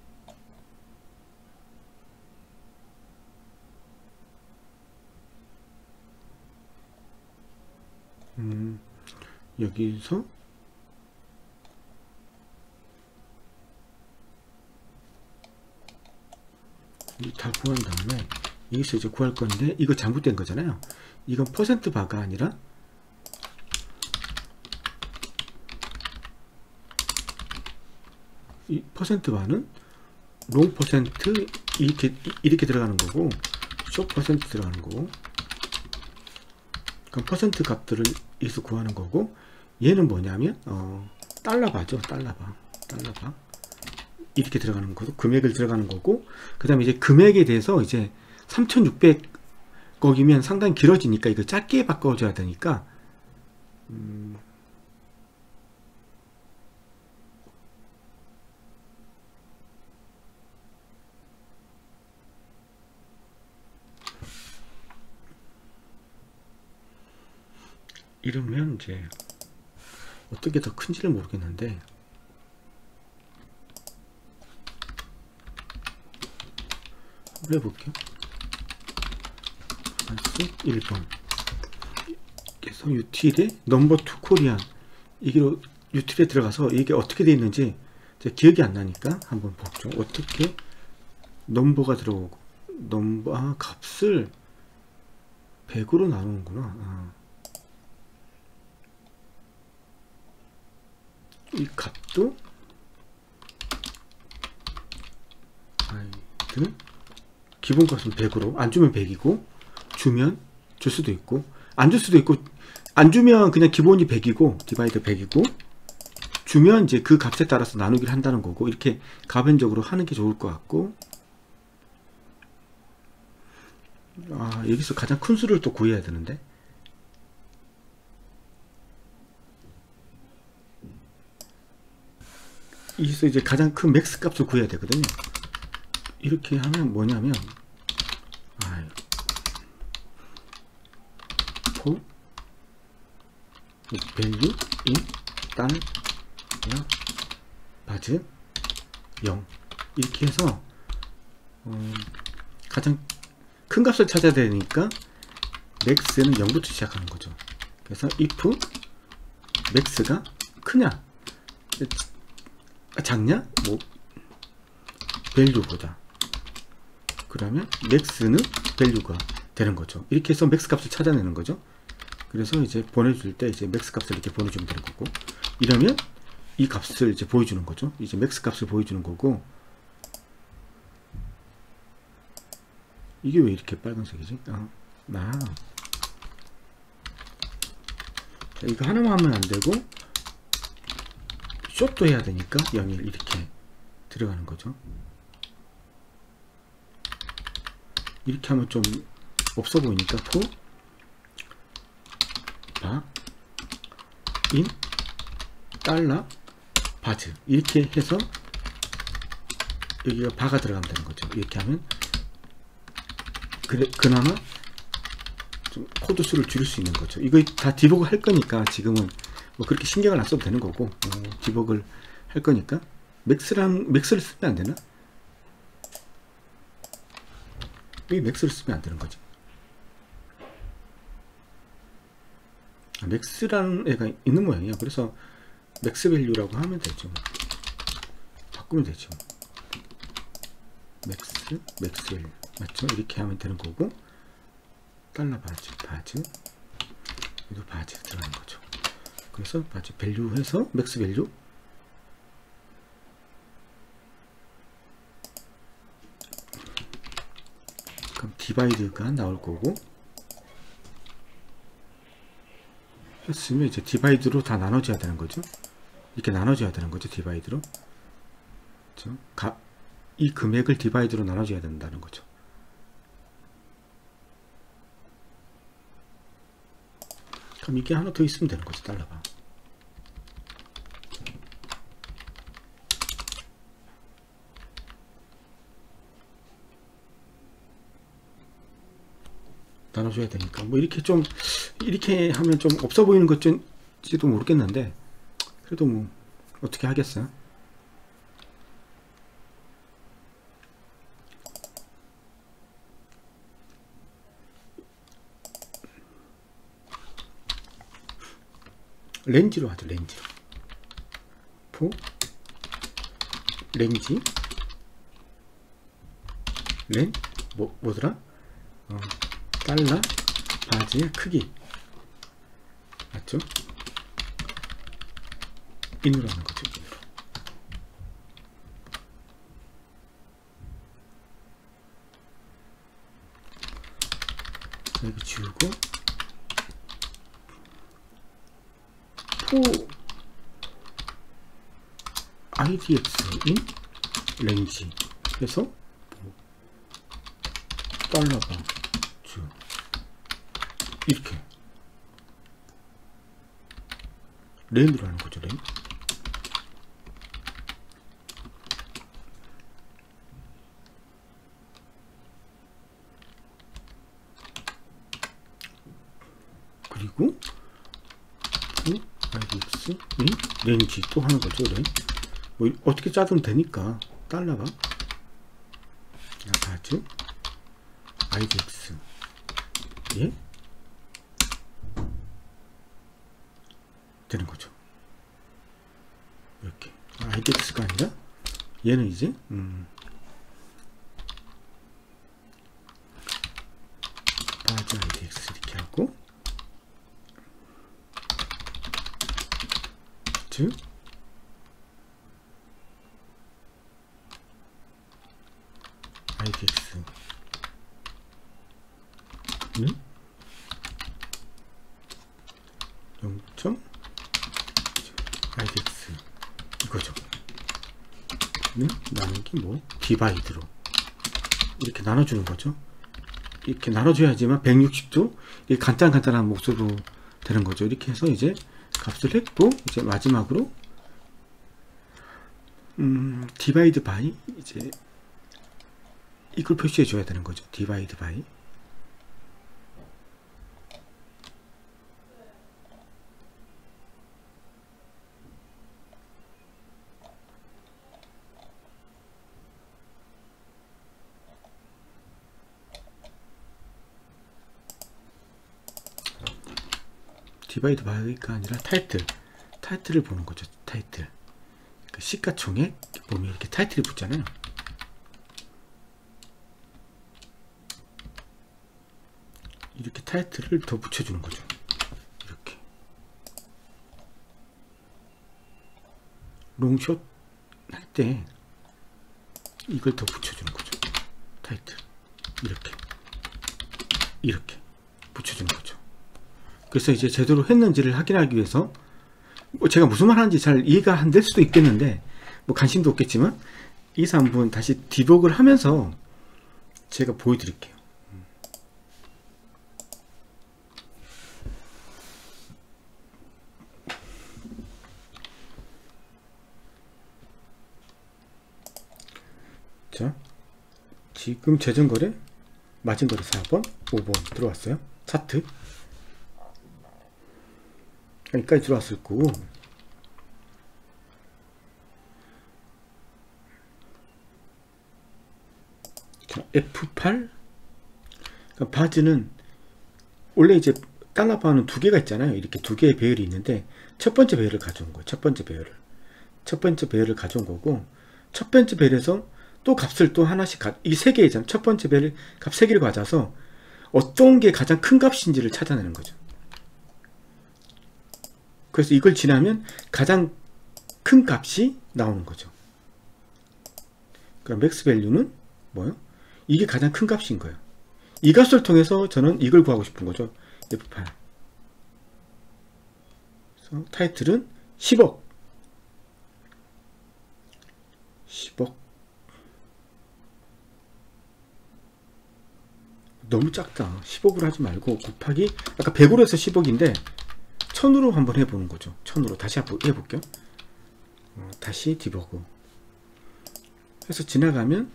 음, 여기서 다 구한 다음에 여기서 이제 구할 건데 이거 잘못된 거잖아요. 이건 퍼센트 바가 아니라 이 퍼센트 바는 롱 퍼센트 이렇게 이렇게 들어가는 거고 숏 퍼센트 들어가는 거고, 그럼 퍼센트 값들을 여기서 구하는 거고, 얘는 뭐냐면 어, 달러 바죠. 달러 바 달러 바 이렇게 들어가는 거고, 금액을 들어가는 거고, 그 다음에 이제 금액에 대해서 이제 삼천육백억이면 상당히 길어지니까 이걸 짧게 바꿔줘야 되니까, 음, 이러면 이제 어떻게 더 큰지를 모르겠는데, 한번 해볼게요. 일 번 그래서 유틸에 넘버 투 코리안 이게 유틸에 들어가서 이게 어떻게 되어 있는지 제가 기억이 안 나니까 한번 보죠. 어떻게 넘버가 들어오고, 넘버 아, 값을 백으로 나누는구나. 아. 이 값도 하이드 기본값은 백으로, 안 주면 백이고 주면 줄 수도 있고 안 줄 수도 있고, 안 주면 그냥 기본이 백이고 디바이드 백이고, 주면 이제 그 값에 따라서 나누기를 한다는 거고, 이렇게 가변적으로 하는 게 좋을 것 같고, 아, 여기서 가장 큰 수를 또 구해야 되는데, 여기서 이제 가장 큰 맥스 값을 구해야 되거든요. 이렇게 하면 뭐냐면 아유, for value in 달러 바즈 영 이렇게 해서 어, 가장 큰 값을 찾아야 되니까 맥스는 영부터 시작하는 거죠. 그래서 if 맥스가 크냐 작냐 뭐 밸류보다, 그러면 맥스는 밸류가 되는 거죠. 이렇게 해서 맥스 값을 찾아내는 거죠. 그래서 이제 보내줄 때 이제 맥스 값을 이렇게 보내주면 되는 거고, 이러면 이 값을 이제 보여주는 거죠. 이제 맥스 값을 보여주는 거고, 이게 왜 이렇게 빨간색이지? 아, 나 자, 이거 하나만 하면 안 되고 숏도 해야 되니까 영일 이렇게 들어가는 거죠. 이렇게 하면 좀 없어 보이니까 for 바 인 달러 바즈 이렇게 해서 여기가 바가 들어가면 되는 거죠. 이렇게 하면 그래, 그나마 좀 코드 수를 줄일 수 있는 거죠. 이거 다 디버그 할 거니까 지금은 뭐 그렇게 신경을 안 써도 되는 거고, 어, 디버그를 할 거니까 맥스랑 맥스를 쓰면 안 되나? 왜 맥스를 쓰면 안 되는 거지? 아, 맥스라는 애가 있는 모양이야. 그래서 맥스 밸류라고 하면 되죠. 바꾸면 되죠. 맥스 맥스 밸류 맞죠? 이렇게 하면 되는 거고, 달러 바즈 바즈 여기도 바즈 들어가는 거죠. 그래서 바즈 밸류 해서 맥스 밸류 그럼 디바이드가 나올 거고, 했으면 이제 디바이드로 다 나눠져야 되는 거죠. 이렇게 나눠져야 되는 거죠. 디바이드로. 그렇죠? 가, 이 금액을 디바이드로 나눠줘야 된다는 거죠. 그럼 이게 하나 더 있으면 되는 거죠. 달러가. 나눠줘야 되니까 뭐 이렇게 좀 이렇게 하면 좀 없어 보이는 것지도 모르겠는데, 그래도 뭐 어떻게 하겠어요. 렌즈로 하죠. 렌즈로. 포 렌즈 렌 뭐, 뭐더라? 어, 달러 바지의 크기 맞죠? 인으로 하는 거죠. 인으로. 여기 지우고 포 아이디엑스인 렌즈 해서 달러가 주 이렇게 렌으로 하는 거죠. 렌. 그리고 아이디엑스 인 렌즈 또 하는 거죠. 렌. 뭐 어떻게 짜도 되니까 달러가 아주 아이디엑스 예 되는 거죠. 이렇게 아이디엑스가 아니라 얘는 이제 음 바지 아이디엑스 이렇게 하고 즉 아이디엑스는 영 점 아이디엑스 이거죠. 는 나누기 뭐 디바이드로 이렇게 나눠주는 거죠. 이렇게 나눠줘야지만 백육십 도 이게 간단간단한 목소리로 되는 거죠. 이렇게 해서 이제 값을 했고, 이제 마지막으로 음 디바이드 바이 이제 이걸 표시해 줘야 되는 거죠. 디바이드 바이 디바이드 바이가 아니라 타이틀 타이틀을 보는 거죠. 타이틀 그 시가총액 보면 이렇게 타이틀이 붙잖아요. 이렇게 타이틀을 더 붙여주는 거죠. 이렇게 롱숏 할 때 이걸 더 붙여주는 거죠. 타이틀 이렇게 이렇게 붙여주는 거죠. 그래서 이제 제대로 했는지를 확인하기 위해서 뭐 제가 무슨 말 하는지 잘 이해가 안 될 수도 있겠는데 뭐 관심도 없겠지만 이사 한번 다시 디버그를 하면서 제가 보여드릴게요. 자, 지금 재정거래 마진거래 사 번 오 번 들어왔어요. 차트 여기까지 들어왔을 거고, 자, 에프 팔 그러니까 바즈는 원래 이제 달러바는 두 개가 있잖아요. 이렇게 두 개의 배열이 있는데 첫 번째 배열을 가져온 거예요. 첫 번째 배열을 첫 번째 배열을 가져온 거고, 첫 번째 배열에서 또 값을 또 하나씩 가, 이 세 개잖아요. 첫 번째 배열 값 세 개를 가져서 어떤 게 가장 큰 값인지를 찾아내는 거죠. 그래서 이걸 지나면 가장 큰 값이 나오는 거죠. 그럼 맥스 밸류는 뭐예요? 이게 가장 큰 값인 거예요. 이 값을 통해서 저는 이걸 구하고 싶은 거죠. 에프 팔. 그래서 타이틀은 십억. 십억. 너무 작다. 십억으로 하지 말고 곱하기 아까 백으로 해서 십억인데 천으로 한번 해보는 거죠. 천으로 다시 한번 해볼게요. 어, 다시 디버그 해서 지나가면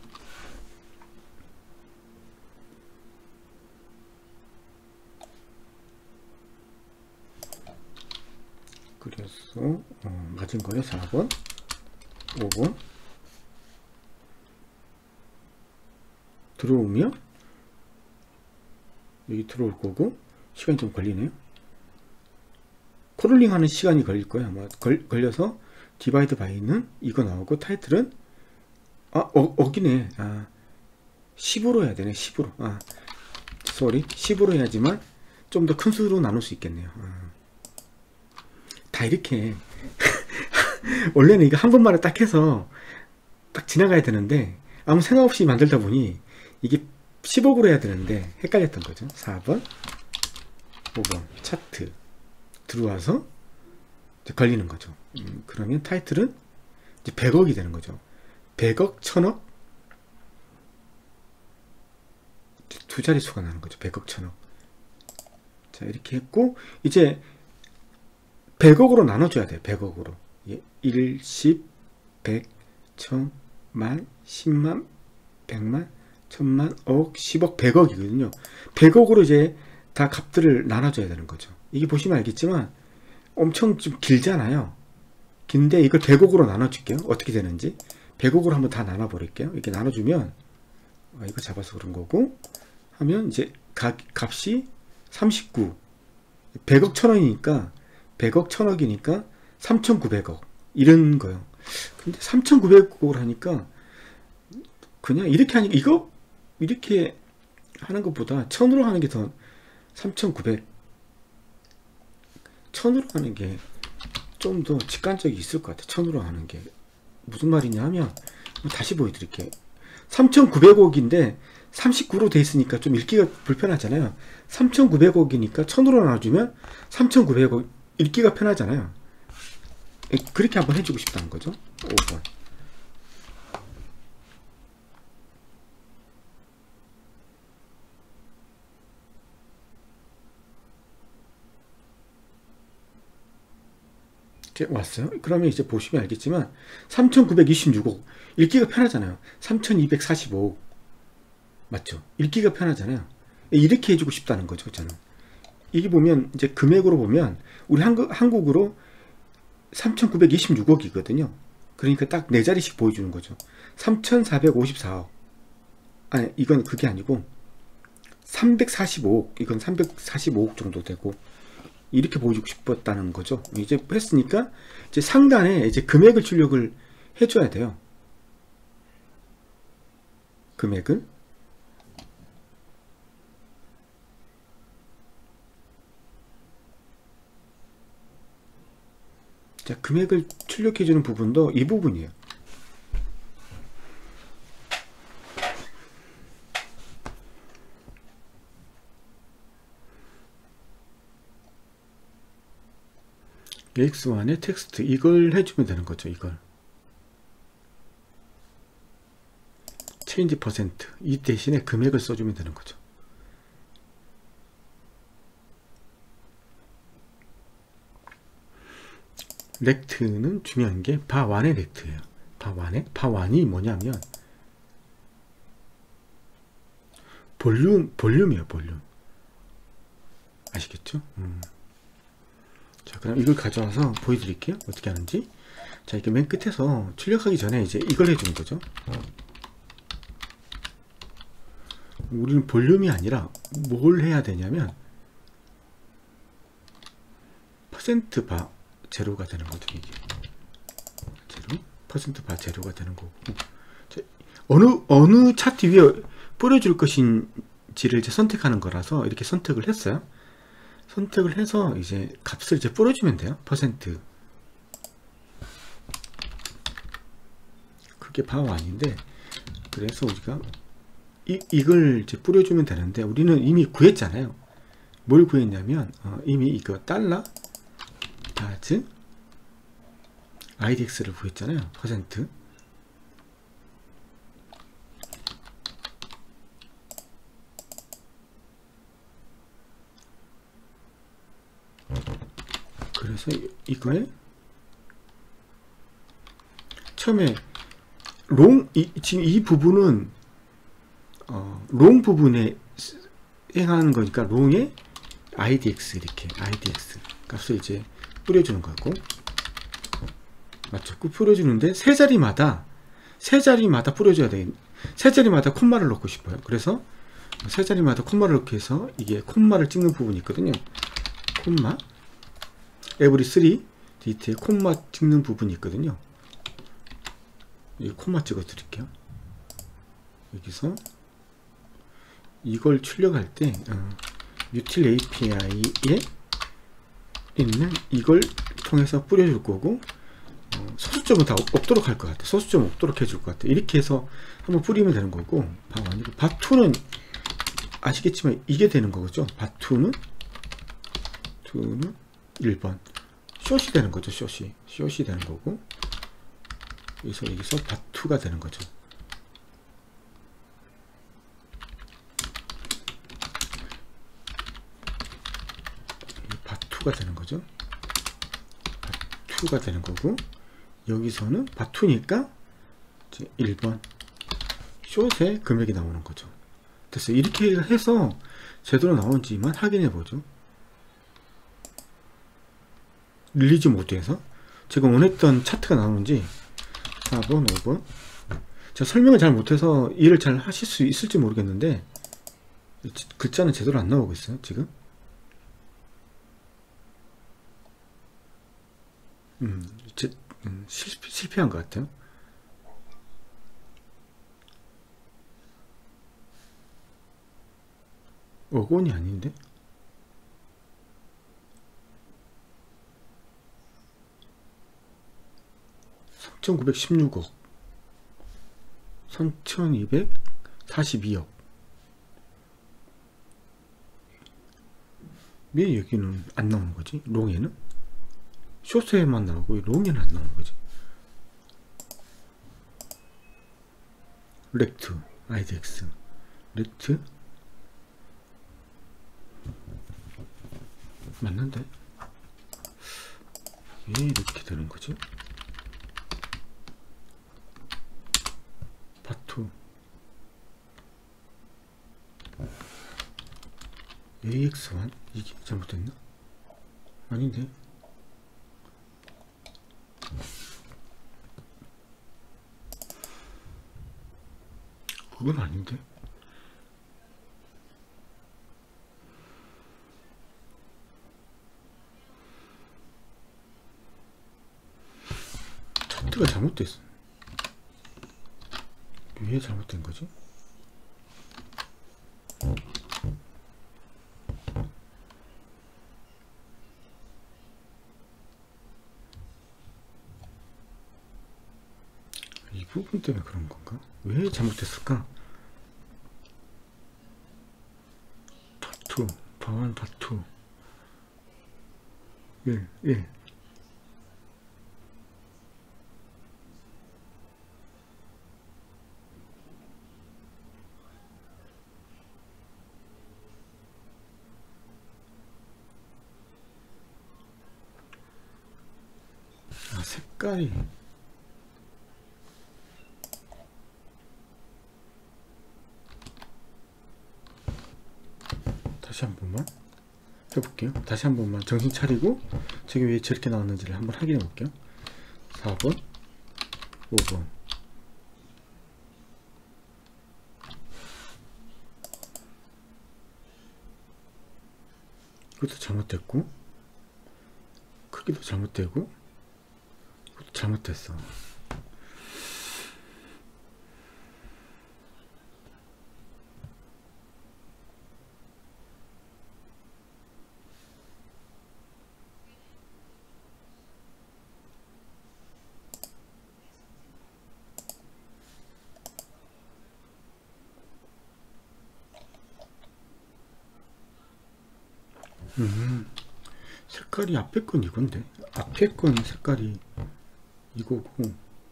그래서 어, 맞은 거에 사 번, 오 번 들어오면 여기 들어올 거고 시간이 좀 걸리네요. 크롤링 하는 시간이 걸릴 거예요. 아마 걸, 걸려서 디바이드 바이는 이거 나오고 타이틀은 아 어, 어기네. 아 십으로 해야 되네. 십으로. 아 쏘리 십으로 해야지만 좀 더 큰 수로 나눌 수 있겠네요. 아. 다 이렇게 원래는 이거 한 번만에 딱 해서 딱 지나가야 되는데 아무 생각 없이 만들다 보니 이게 십억으로 해야 되는데 헷갈렸던 거죠. 사 번, 오 번 차트 들어와서 이제 걸리는 거죠. 음, 그러면 타이틀은 이제 백억이 되는 거죠. 백억, 천억 두 자릿수가 나는 거죠. 백억, 천억. 자 이렇게 했고 이제 백억으로 나눠줘야 돼요. 백억으로 일, 십, 백, 천, 만, 십만, 백만, 천만, 억, 십억, 백억이거든요. 백억으로 이제 다 값들을 나눠줘야 되는 거죠. 이게 보시면 알겠지만 엄청 좀 길잖아요. 긴데 이걸 백억으로 나눠줄게요. 어떻게 되는지 백억으로 한번 다 나눠버릴게요. 이렇게 나눠주면 아, 이거 잡아서 그런 거고 하면 이제 가, 값이 삼십구 백억 천원이니까 백억 천억이니까 삼천구백억 이런 거요. 근데 삼천구백억을 하니까 그냥 이렇게 하니까 이거 이렇게 하는 것보다 천으로 하는 게 더 삼천구백 천으로 하는 게 좀 더 직관적이 있을 것 같아요. 천으로 하는 게 무슨 말이냐 하면 다시 보여드릴게요. 삼천구백억인데 삼십구로 돼 있으니까 좀 읽기가 불편하잖아요. 삼천구백억이니까 천으로 나눠주면 삼천구백억 읽기가 편하잖아요. 그렇게 한번 해주고 싶다는 거죠. 오 번. 이제 왔어요. 그러면 이제 보시면 알겠지만 삼천구백이십육억 읽기가 편하잖아요. 삼천이백사십오억 맞죠? 읽기가 편하잖아요. 이렇게 해주고 싶다는 거죠. 저는 이게 보면 이제 금액으로 보면 우리 한국, 한국으로 삼천구백이십육억이거든요. 그러니까 딱 네 자리씩 보여주는 거죠. 삼천사백오십사억 아니 이건 그게 아니고 삼백사십오억 이건 삼백사십오억 정도 되고 이렇게 보여주고 싶었다는 거죠. 이제 했으니까 이제 상단에 이제 금액을 출력을 해줘야 돼요. 금액을 자 금액을 출력해주는 부분도 이 부분이에요. 엑스 원의 텍스트 이걸 해주면 되는 거죠. 이걸 체인지 퍼센트 이 대신에 금액을 써주면 되는 거죠. 렉트는 중요한 게 바완의 렉트예요. 바완의 바완이 뭐냐면 볼륨 볼륨이에요. 볼륨 아시겠죠? 음. 자 그럼 이걸 가져와서 보여드릴게요. 어떻게 하는지. 자 이렇게 맨 끝에서 출력하기 전에 이제 이걸 해주는 거죠. 우리는 볼륨이 아니라 뭘 해야 되냐면 퍼센트 바 제로가 되는 거죠. 이게 제로 퍼센트 바 제로가 되는 거고 자, 어느 어느 차트 위에 뿌려줄 것인지를 이제 선택하는 거라서 이렇게 선택을 했어요. 선택을 해서 이제 값을 이제 뿌려주면 돼요. 퍼센트 그게 바완인데 그래서 우리가 이, 이걸 이제 뿌려주면 되는데 우리는 이미 구했잖아요. 뭘 구했냐면 어, 이미 이거 달러 다즈 아이디엑스를 구했잖아요. 퍼센트. 그래서 이거에 처음에 롱 이, 지금 이 부분은 어, 롱 부분에 행하는 거니까 롱에 아이디엑스 이렇게 아이디엑스 값을 이제 뿌려주는 거고 맞죠? 뿌려주는데 세 자리마다 세 자리마다 뿌려줘야 돼. 세 자리마다 콤마를 넣고 싶어요. 그래서 세 자리마다 콤마를 넣기 위해서 이게 콤마를 찍는 부분이 있거든요. 콤마 에브리 쓰리 디테일 콤마 찍는 부분이 있거든요. 이 콤마 찍어 드릴게요. 여기서 이걸 출력할 때 어, util 에이피아이에 있는 이걸 통해서 뿌려줄 거고 어, 소수점은 다 없도록 할 것 같아. 소수점 없도록 해줄 것 같아. 이렇게 해서 한번 뿌리면 되는 거고 바 아니고 바투는 아시겠지만 이게 되는 거죠. 바투는 투는 일 번 숏이 되는 거죠. 숏이 숏이 되는 거고 여기서 여기서 바투가 되는 거죠. 바투가 되는 거죠. 바투가 되는 거고 여기서는 바투니까 이제 일 번 숏의 금액이 나오는 거죠. 됐어요. 이렇게 해서 제대로 나오는지만 확인해 보죠. 릴리즈 모드에서 제가 원했던 차트가 나오는지 사 번, 오 번 제가 설명을 잘 못해서 이해를 잘 하실 수 있을지 모르겠는데 글자는 제대로 안 나오고 있어요. 지금 음, 제, 음 실패, 실패한 것 같아요. 억원이 아닌데? 삼천구백십육억 삼천이백사십이억 왜 여기는 안 나오는 거지? 롱에는? 숏에만 나오고 롱에는 안 나오는 거지. 렉트 아이디엑스 렉트 맞는데? 왜 이렇게 되는 거지? 바투 에이엑스 원? 이게 잘못됐나? 아닌데? 그건 아닌데? 차트가 잘못됐어. 왜 잘못된 거지? 이 부분 때문에 그런 건가? 왜 잘못됐을까? 바투, 바완 바투 일, 일 아, 색깔이 다시 한 번만 해볼게요. 다시 한 번만 정신 차리고 저게 왜 저렇게 나왔는지를 한번 확인해 볼게요. 사 번, 오 번 이것도 잘못됐고 크기도 잘못되고 이것도 잘못됐어. 음, 색깔이 앞에 건 이건데, 앞에 건 색깔이 이거고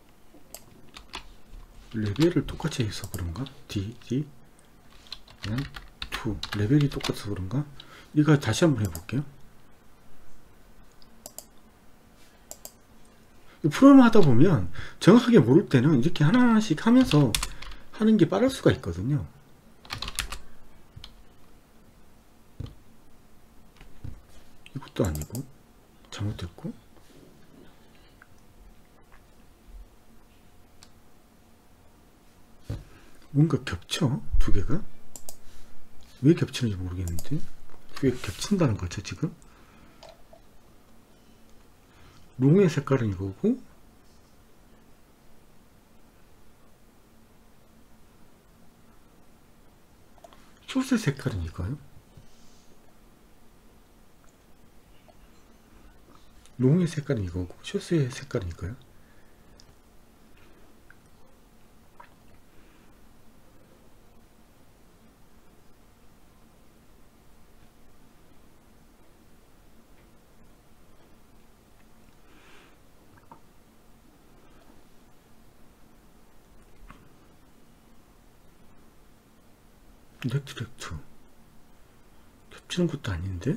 레벨을 똑같이 해서 그런가? D, D, 일, 이 레벨이 똑같아서 그런가? 이거 다시 한번 해볼게요. 프로그램 하다 보면 정확하게 모를 때는 이렇게 하나씩 하면서 하는 게 빠를 수가 있거든요. 이것도 아니고 잘못됐고, 뭔가 겹쳐 두 개가. 왜 겹치는지 모르겠는데 왜 겹친다는 거죠 지금? 롱의 색깔은 이거고 숏의 색깔은 이거요. 롱의 색깔은 이거고 숏의 색깔은 이거요. 렉트 렉트 겹치는 것도 아닌데.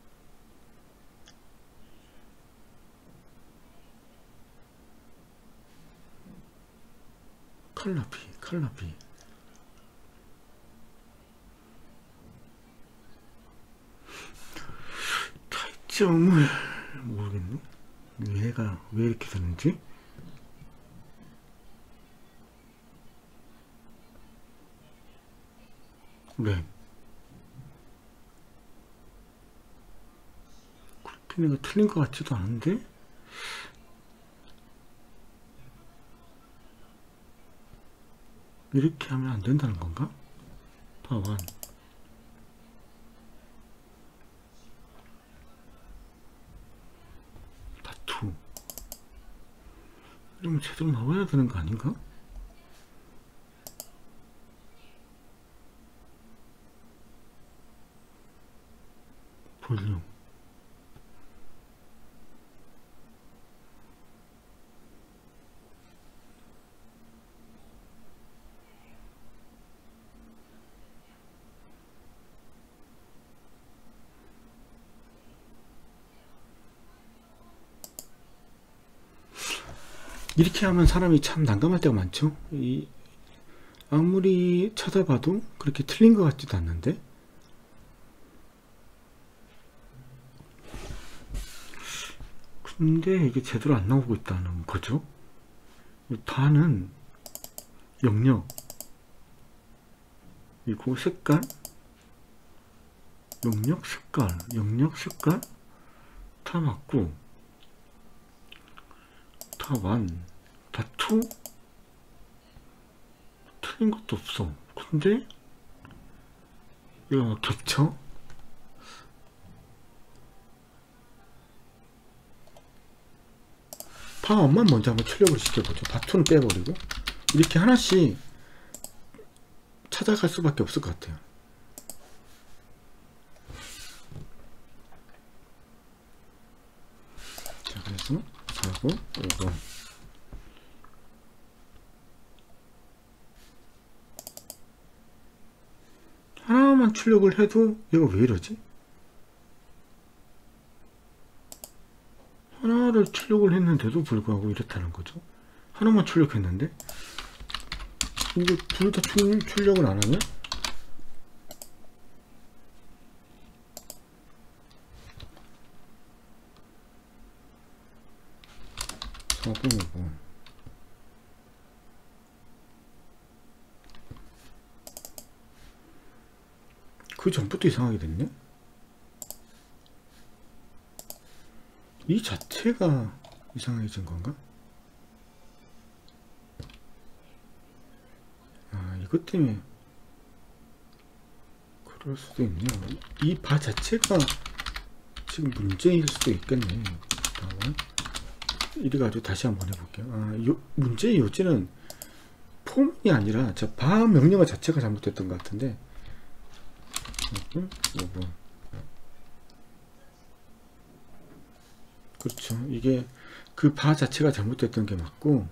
칼라비 칼라비 차이점을 모르겠네. 얘가 왜 이렇게 되는지. 네. 그렇게 내가 틀린 것 같지도 않은데. 이렇게 하면 안 된다는 건가? 파원 다투 이러면 제대로 나와야 되는 거 아닌가? 볼륨 이렇게 하면 사람이 참 난감할 때가 많죠. 이 아무리 찾아봐도 그렇게 틀린 것 같지도 않는데. 근데 이게 제대로 안 나오고 있다는 거죠. 다는 영역 이거 색깔 영역 색깔 영역 색깔 다 맞고 다 완 다투 틀린 것도 없어. 근데 이거 막 겹쳐. 파원만 먼저 한번 출력을 시켜보죠. 다투는 빼버리고 이렇게 하나씩 찾아갈 수밖에 없을 것 같아요. 자, 그래서 사고 오 번 하나만 출력을 해도 얘가 왜 이러지? 하나를 출력을 했는데도 불구하고 이렇다는 거죠. 하나만 출력했는데 이거 둘 다 출력을 안 하면 사고오고 그 전부터 이상하게 됐네. 이 자체가 이상해진 건가? 아, 이것 때문에 그럴 수도 있네요. 이 바 자체가 지금 문제일 수도 있겠네. 다음 이래가지고 다시 한번 해볼게요. 아, 요, 문제의 요지는 폼이 아니라 저 바 명령어 자체가 잘못됐던 것 같은데. 오 번 그렇죠. 이게 그 바 자체가 잘못됐던 게 맞고,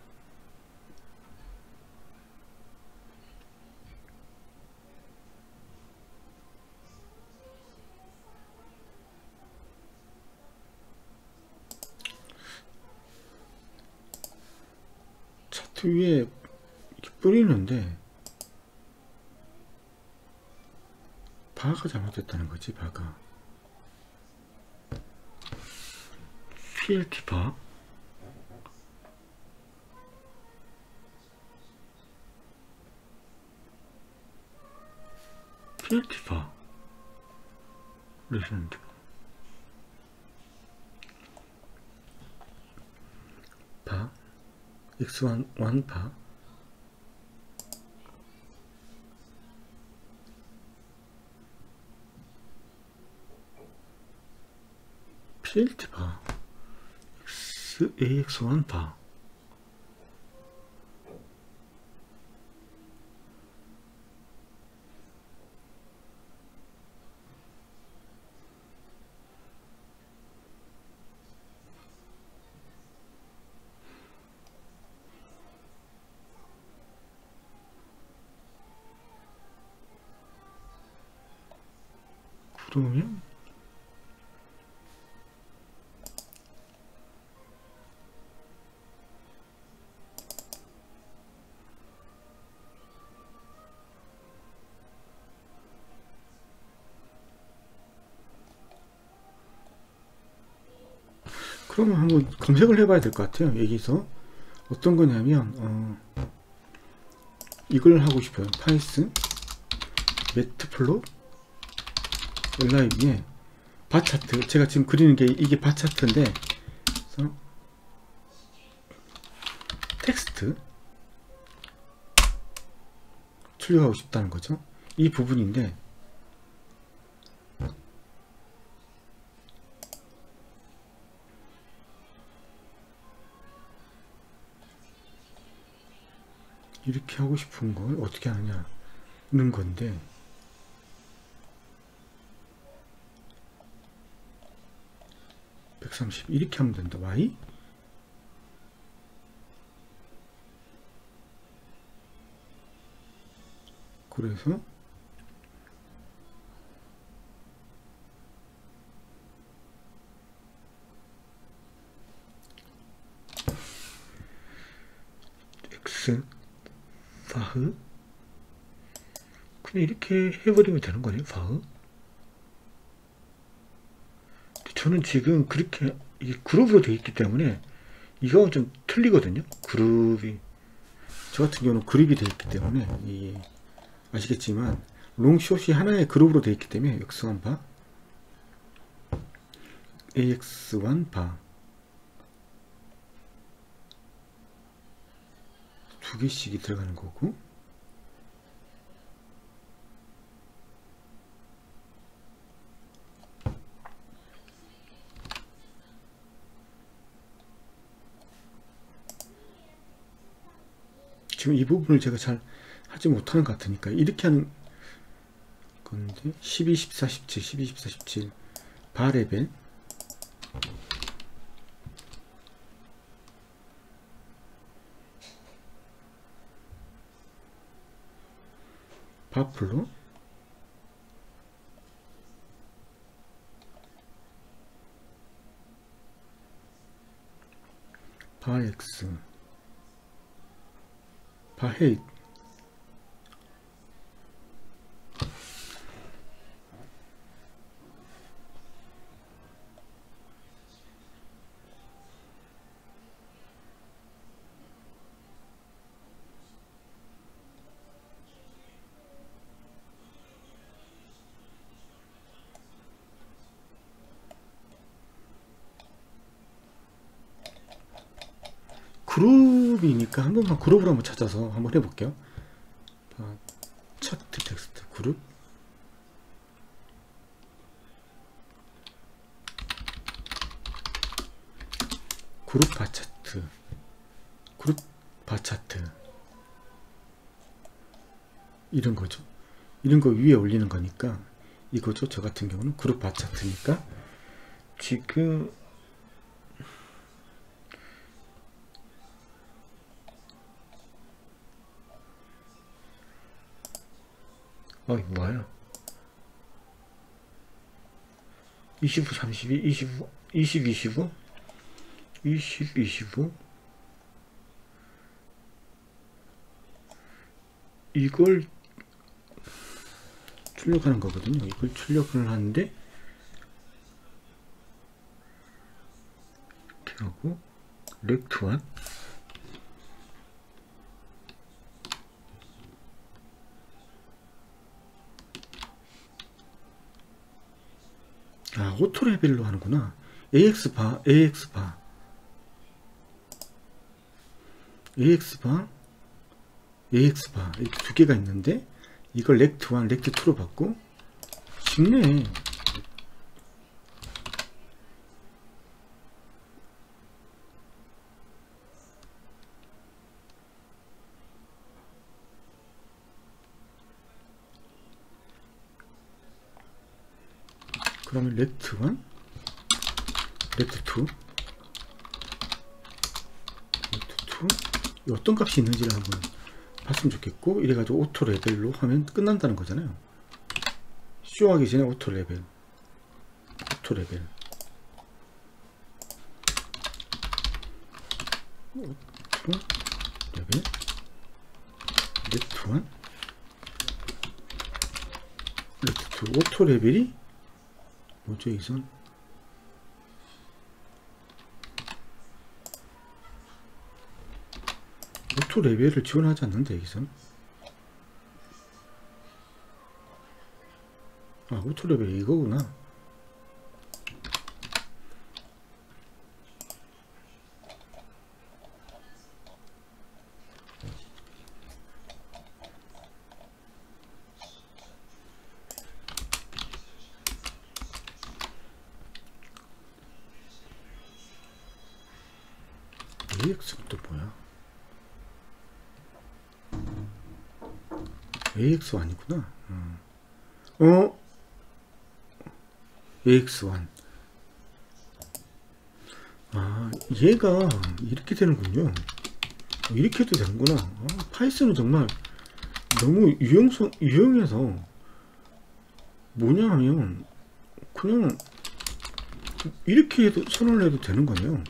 차트 위에 이렇게 뿌리는데 바가 잘못됐다는 거지. 바가 피엘티 바, 피엘티 바 그러시는데, 바 엑스 원 바 피엘티 바 에이엑스 원 바 그러면 그러면 한번 검색을 해봐야 될 것 같아요. 여기서 어떤 거냐면 어, 이걸 하고 싶어요. 파이슨 매트플롯 라이브에 바 차트, 제가 지금 그리는 게 이게 바 차트인데, 그래서 텍스트 출력하고 싶다는 거죠. 이 부분인데, 이렇게 하고 싶은 걸 어떻게 하냐는 건데, 백삼십 이렇게 하면 된다. Y 그래서 X 파흐 그냥 이렇게 해버리면 되는 거네요. 파흐. 저는 지금 그렇게 이 그룹으로 되어 있기 때문에 이거는 좀 틀리거든요. 그룹이, 저 같은 경우는 그룹이 되어 있기 때문에 이, 아시겠지만 롱숏이 하나의 그룹으로 되어 있기 때문에 엑스 원 바 에이엑스 원 바 두 개씩이 들어가는 거고, 지금 이 부분을 제가 잘 하지 못하는 것 같으니까 이렇게 하는 건데, 십이, 십사, 십칠, 십이, 십사, 십칠 바 레벨 바플로 바엑스 바헤잇 그룹이니까 한 번만 그룹을 한번 찾아서 한번 해볼게요. 차트 텍스트 그룹 그룹 바 차트 그룹 바 차트 이런 거죠. 이런 거 위에 올리는 거니까 이거죠. 저 같은 경우는 그룹 바 차트니까 지금 어, 이거 뭐야? 이십오, 삼십이, 이십오, 이십, 이십오, 이십, 이십오. 이걸 출력하는 거거든요. 이걸 출력을 하는데 이렇게 하고 렉트 원 아, 오토 레벨로 하는구나. 에이엑스 바, 에이엑스 바, 에이엑스 바, 에이엑스 바 이렇게 두 개가 있는데 이걸 렉트 원, 렉트 투로 바꾸고 쉽네. 그러면 렉트 원, 렉트 투, 렉트 투 어떤 값이 있는지를 한번 봤으면 좋겠고, 이래가지고 오토 레벨로 하면 끝난다는 거잖아요. 쇼하기 전에 오토 레벨, 오토 레벨, 오토 레벨, 렉트 원, 렉트 투, 오토 레벨이 뭐죠, 이선? 오토 레벨을 지원하지 않는데, 여기선. 아, 오토 레벨이 이거구나. 에이엑스는 또 뭐야? 에이엑스 원이구나. 어? 에이엑스 원. 아, 얘가 이렇게 되는군요. 이렇게 해도 되는구나. 아, 파이썬은 정말 너무 유용성, 유용해서 뭐냐 하면 그냥 이렇게 해도 선언을 해도 되는 거네요.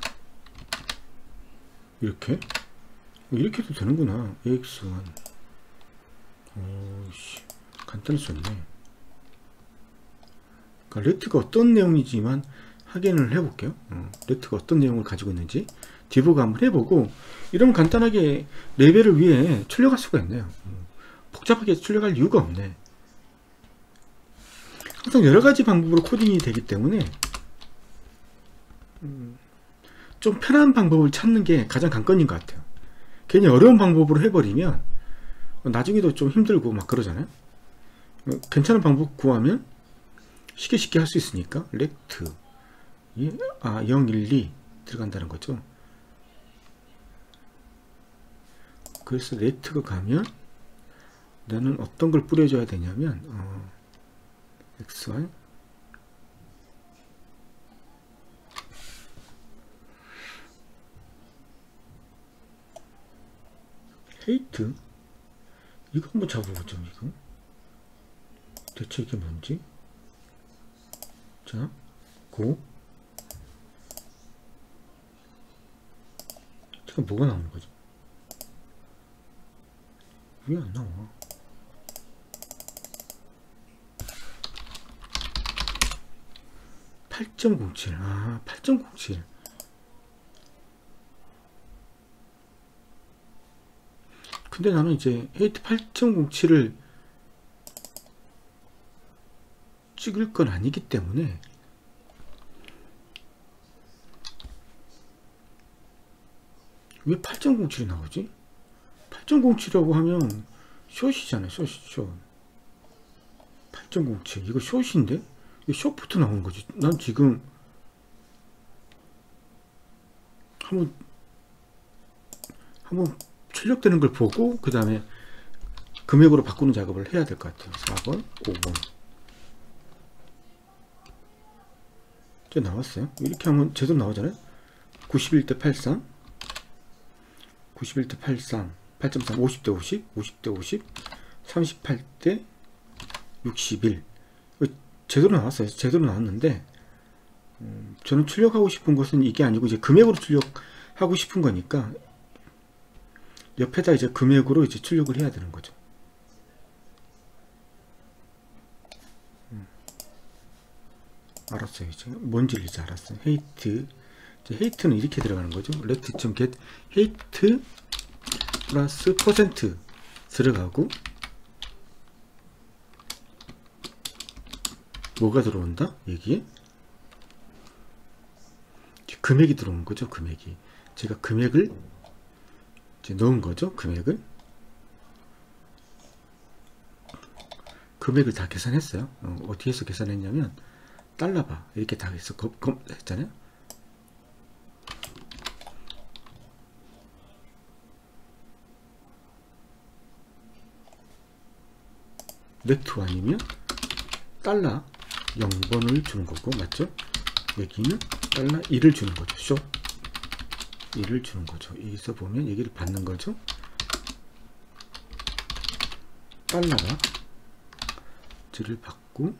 이렇게 이렇게 해도 되는구나. 에이엑스 원. 오씨, 간단히 썼네. 그러니까 렉트가 어떤 내용이지만 확인을 해볼게요. 어, 렉트가 어떤 내용을 가지고 있는지 디버그 한번 해보고, 이러면 간단하게 레벨을 위해 출력할 수가 있네요. 어, 복잡하게 출력할 이유가 없네. 항상 여러가지 방법으로 코딩이 되기 때문에 음, 좀 편한 방법을 찾는 게 가장 관건인 것 같아요. 괜히 어려운 방법으로 해버리면 나중에도 좀 힘들고 막 그러잖아요. 괜찮은 방법 구하면 쉽게 쉽게 할 수 있으니까 렉트 아 영, 일, 이 들어간다는 거죠. 그래서 렉트가 가면 나는 어떤 걸 뿌려줘야 되냐면 어, 엑스 와이 헤이트 이거 한번 잡아보죠. 이거 대체 이게 뭔지. 자, 고 지금 뭐가 나오는 거지? 왜 안 나와? 팔 점 공칠. 아, 팔 점 공칠. 근데 나는 이제 헤이트 팔 점 공칠을 찍을 건 아니기 때문에 왜 팔 점 공칠이 나오지? 팔 점 공칠이라고 하면 숏이잖아요. 숏, 숏. 팔 점 공칠 이거 숏인데? 이거 숏부터 나오는 거지. 난 지금 한번 한번 출력되는 걸 보고 그 다음에 금액으로 바꾸는 작업을 해야 될 것 같아요. 사 번, 오 번 이제 나왔어요. 이렇게 하면 제대로 나오잖아요. 구십일 대 팔십삼 구십일 대 팔십삼 팔 점 삼 오십 대 오십 오십 대 오십 삼십팔 대 육십일. 제대로 나왔어요. 제대로 나왔는데 음, 저는 출력하고 싶은 것은 이게 아니고 이제 금액으로 출력하고 싶은 거니까 옆에다 이제 금액으로 이제 출력을 해야 되는 거죠. 음. 알았어요. 이제 뭔지를 이제 알았어요. 헤이트. 이제 헤이트는 이렇게 들어가는 거죠. let.get 헤이트 플러스 퍼센트 들어가고 뭐가 들어온다? 여기에 금액이 들어온 거죠. 금액이 제가 금액을 이제 넣은 거죠. 금액을 금액을 다 계산했어요. 어, 어떻게 해서 계산했냐면 달러바 이렇게 다 해서 검, 검, 했잖아요. 네트 아니면 달러 영 번을 주는 거고 맞죠? 여기는 달러 일을 주는 거죠. 쇼 일을 주는 거죠. 여기서 보면 여기를 받는 거죠. 달러가 를 받고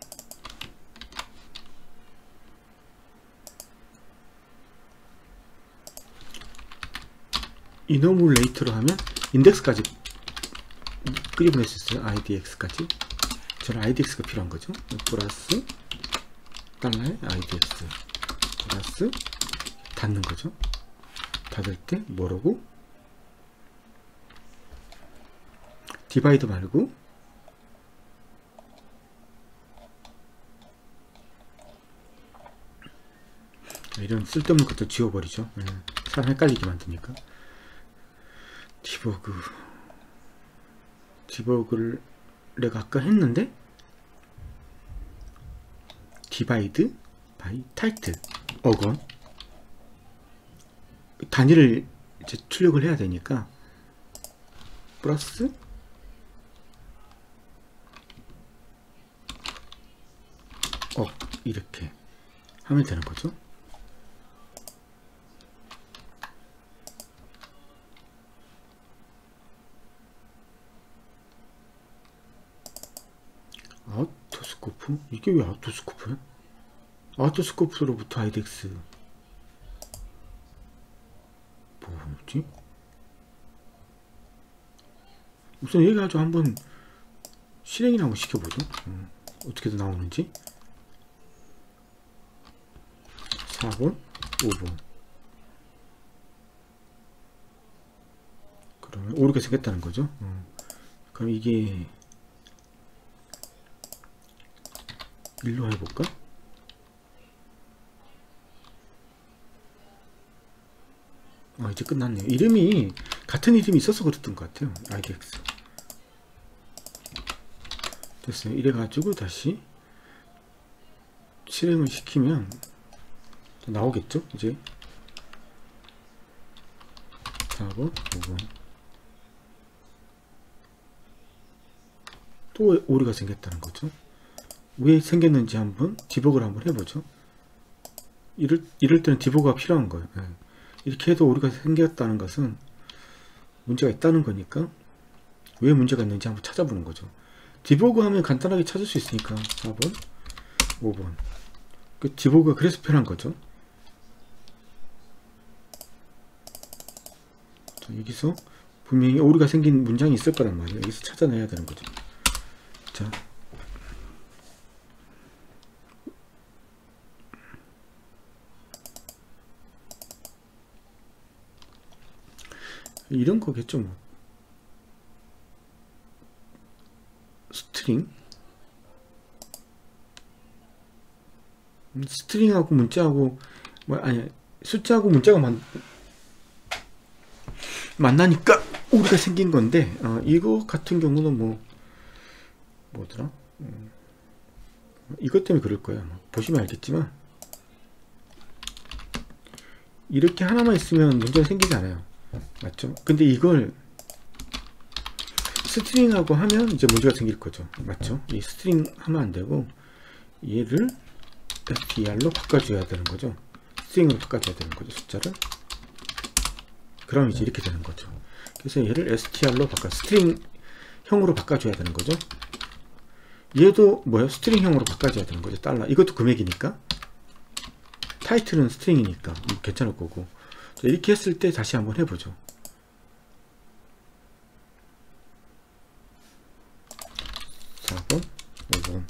이노뮬레이터로 하면 인덱스까지 끄집어낼 수 있어요. 아이디엑스까지. 저는 아이디엑스가 필요한 거죠. 플러스 달러의 아이디엑스 플러스 닫는 거죠. 닫을 때 뭐라고? 디바이드 말고 이런 쓸데없는 것도 지워버리죠. 네. 사람 헷갈리게 만드니까. 디버그 디버그를 내가 아까 했는데 디바이드 바이 타이틀 어건 단위를 이제 출력을 해야 되니까 플러스 어 이렇게 하면 되는 거죠. 아우토스코프? 이게 왜 아우토스코프야? 아우토스코프로부터 아이디엑스 뭐지? 우선 얘기 가지고 한번 실행이나 한번 시켜보죠. 음, 어떻게든 나오는지. 사 번, 오 번. 그러면 오류가 생겼다는 거죠. 음, 그럼 이게 일로 해볼까? 아 이제 끝났네요. 이름이 같은 이름이 있어서 그랬던 것 같아요. 아이디엑스 됐어요. 이래가지고 다시 실행을 시키면 나오겠죠. 이제 사 번, 오 번 또 오류가 생겼다는 거죠. 왜 생겼는지 한번 디버그를 한번 해보죠. 이럴, 이럴 때는 디버그가 필요한 거예요. 네. 이렇게 해도 오류가 생겼다는 것은 문제가 있다는 거니까 왜 문제가 있는지 한번 찾아보는 거죠. 디버그 하면 간단하게 찾을 수 있으니까 사 번, 오 번 그 디버그가 그래서 필요한 거죠. 자, 여기서 분명히 오류가 생긴 문장이 있을 거란 말이에요. 여기서 찾아내야 되는 거죠. 자, 이런 거겠죠. 뭐 스트링 스트링하고 문자하고 뭐 아니 숫자하고 문자가 만, 만나니까 오류가 생긴 건데 어, 이거 같은 경우는 뭐 뭐더라 음, 이것 때문에 그럴 거야. 보시면 알겠지만 이렇게 하나만 있으면 문제가 생기지 않아요. 맞죠? 근데 이걸 스트링하고 하면 이제 문제가 생길 거죠. 맞죠? 이 스트링 하면 안 되고 얘를 에스티알로 바꿔줘야 되는 거죠. 스트링으로 바꿔줘야 되는 거죠. 숫자를. 그럼 이제 이렇게 되는 거죠. 그래서 얘를 에스티알로 바꿔 스트링 형으로 바꿔줘야 되는 거죠. 얘도 뭐야? 스트링형으로 바꿔줘야 되는 거죠. 달러. 이것도 금액이니까. 타이틀은 스트링이니까 괜찮을 거고. 자, 이렇게 했을 때 다시 한번 해보죠. 사 번, 오 번.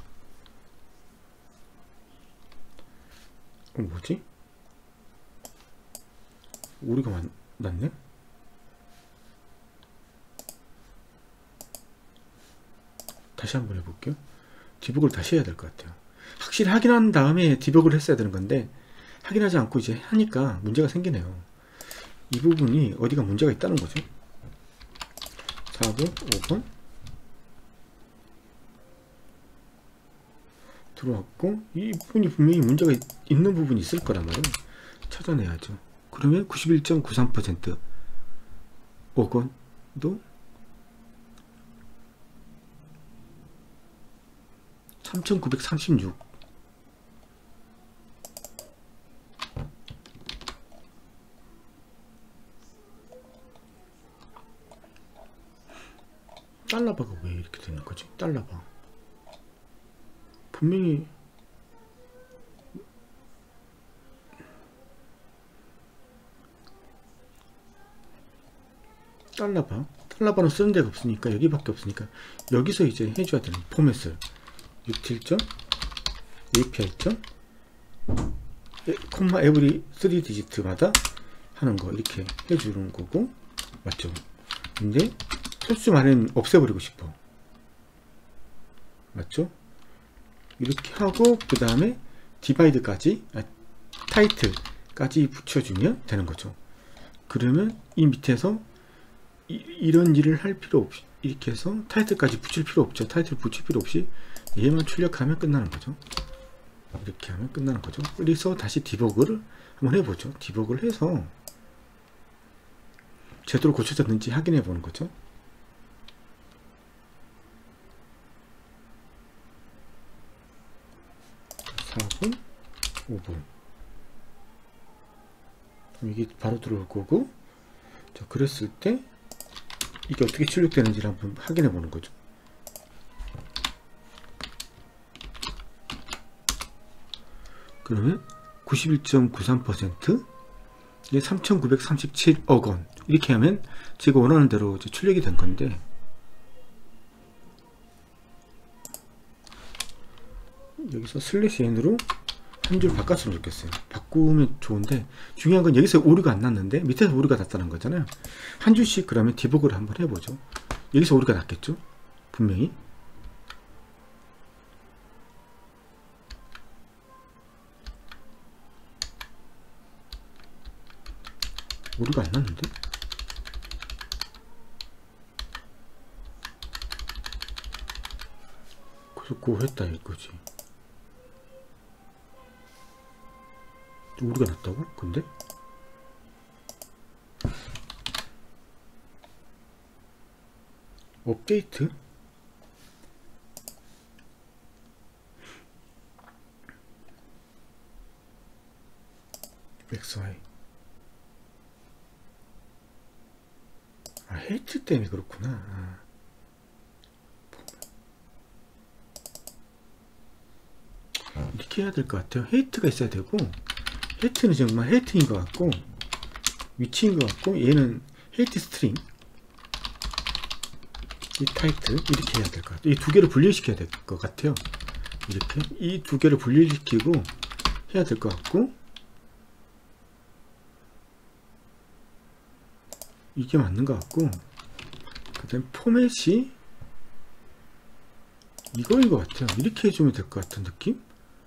어, 뭐지? 우리가 맞네? 다시 한번 해볼게요. 디버그를 다시 해야 될 것 같아요. 확실히 확인한 다음에 디버그를 했어야 되는 건데 확인하지 않고 이제 하니까 문제가 생기네요. 이 부분이 어디가 문제가 있다는 거죠. 사 번, 오 번 들어왔고 이 부분이 분명히 문제가 있, 있는 부분이 있을 거란 말이에요. 찾아내야죠. 그러면 구십일 점 구삼 퍼센트 오건도 삼천구백삼십육. 달러바가 왜 이렇게 되는 거지? 달러바 분명히 달러바 달러바는 쓰는 데가 없으니까 여기밖에 없으니까 여기서 이제 해줘야 되는 포맷을 유틸 점 에이피아이 점 콤마 에브리 쓰리 디지트마다 하는 거 이렇게 해주는 거고 맞죠? 근데 소스만은 없애버리고 싶어. 맞죠? 이렇게 하고 그 다음에 디바이드까지 아, 타이틀까지 붙여주면 되는 거죠. 그러면 이 밑에서 이, 이런 일을 할 필요 없이 이렇게 해서 타이틀까지 붙일 필요 없죠. 타이틀 붙일 필요 없이 얘만 출력하면 끝나는 거죠. 이렇게 하면 끝나는 거죠. 그래서 다시 디버그를 한번 해보죠. 디버그를 해서 제대로 고쳐졌는지 확인해 보는 거죠. 사 번, 오 번. 이게 바로 들어올 거고, 자, 그랬을 때 이게 어떻게 출력되는지를 한번 확인해 보는 거죠. 그러면 구십일 점 구삼 퍼센트 이게 삼천구백삼십칠억 원 이렇게 하면 제가 원하는 대로 이제 출력이 된 건데, 여기서 슬래시 n으로 한 줄 바꿨으면 좋겠어요. 바꾸면 좋은데 중요한 건 여기서 오류가 안 났는데 밑에서 오류가 났다는 거잖아요. 한 줄씩 그러면 디버그를 한번 해보죠. 여기서 오류가 났겠죠? 분명히. 오류가 안 났는데? 그래서 고 했다 이거지. 오류가 났다고? 근데? 업데이트? 엑스와이. 아, 헤이트 때문에 그렇구나. 아. 이렇게 해야 될 것 같아요. 헤이트가 있어야 되고, 헤이트는 정말 헤이트인 것 같고, 위치인 것 같고, 얘는 헤이트 스트링, 이 타이틀, 이렇게 해야 될 것 같아요. 이 두 개를 분리시켜야 될 것 같아요. 이렇게. 이 두 개를 분리시키고 해야 될 것 같고, 이게 맞는 것 같고, 그 다음 포맷이 이거인 것 같아요. 이렇게 해주면 될 것 같은 느낌?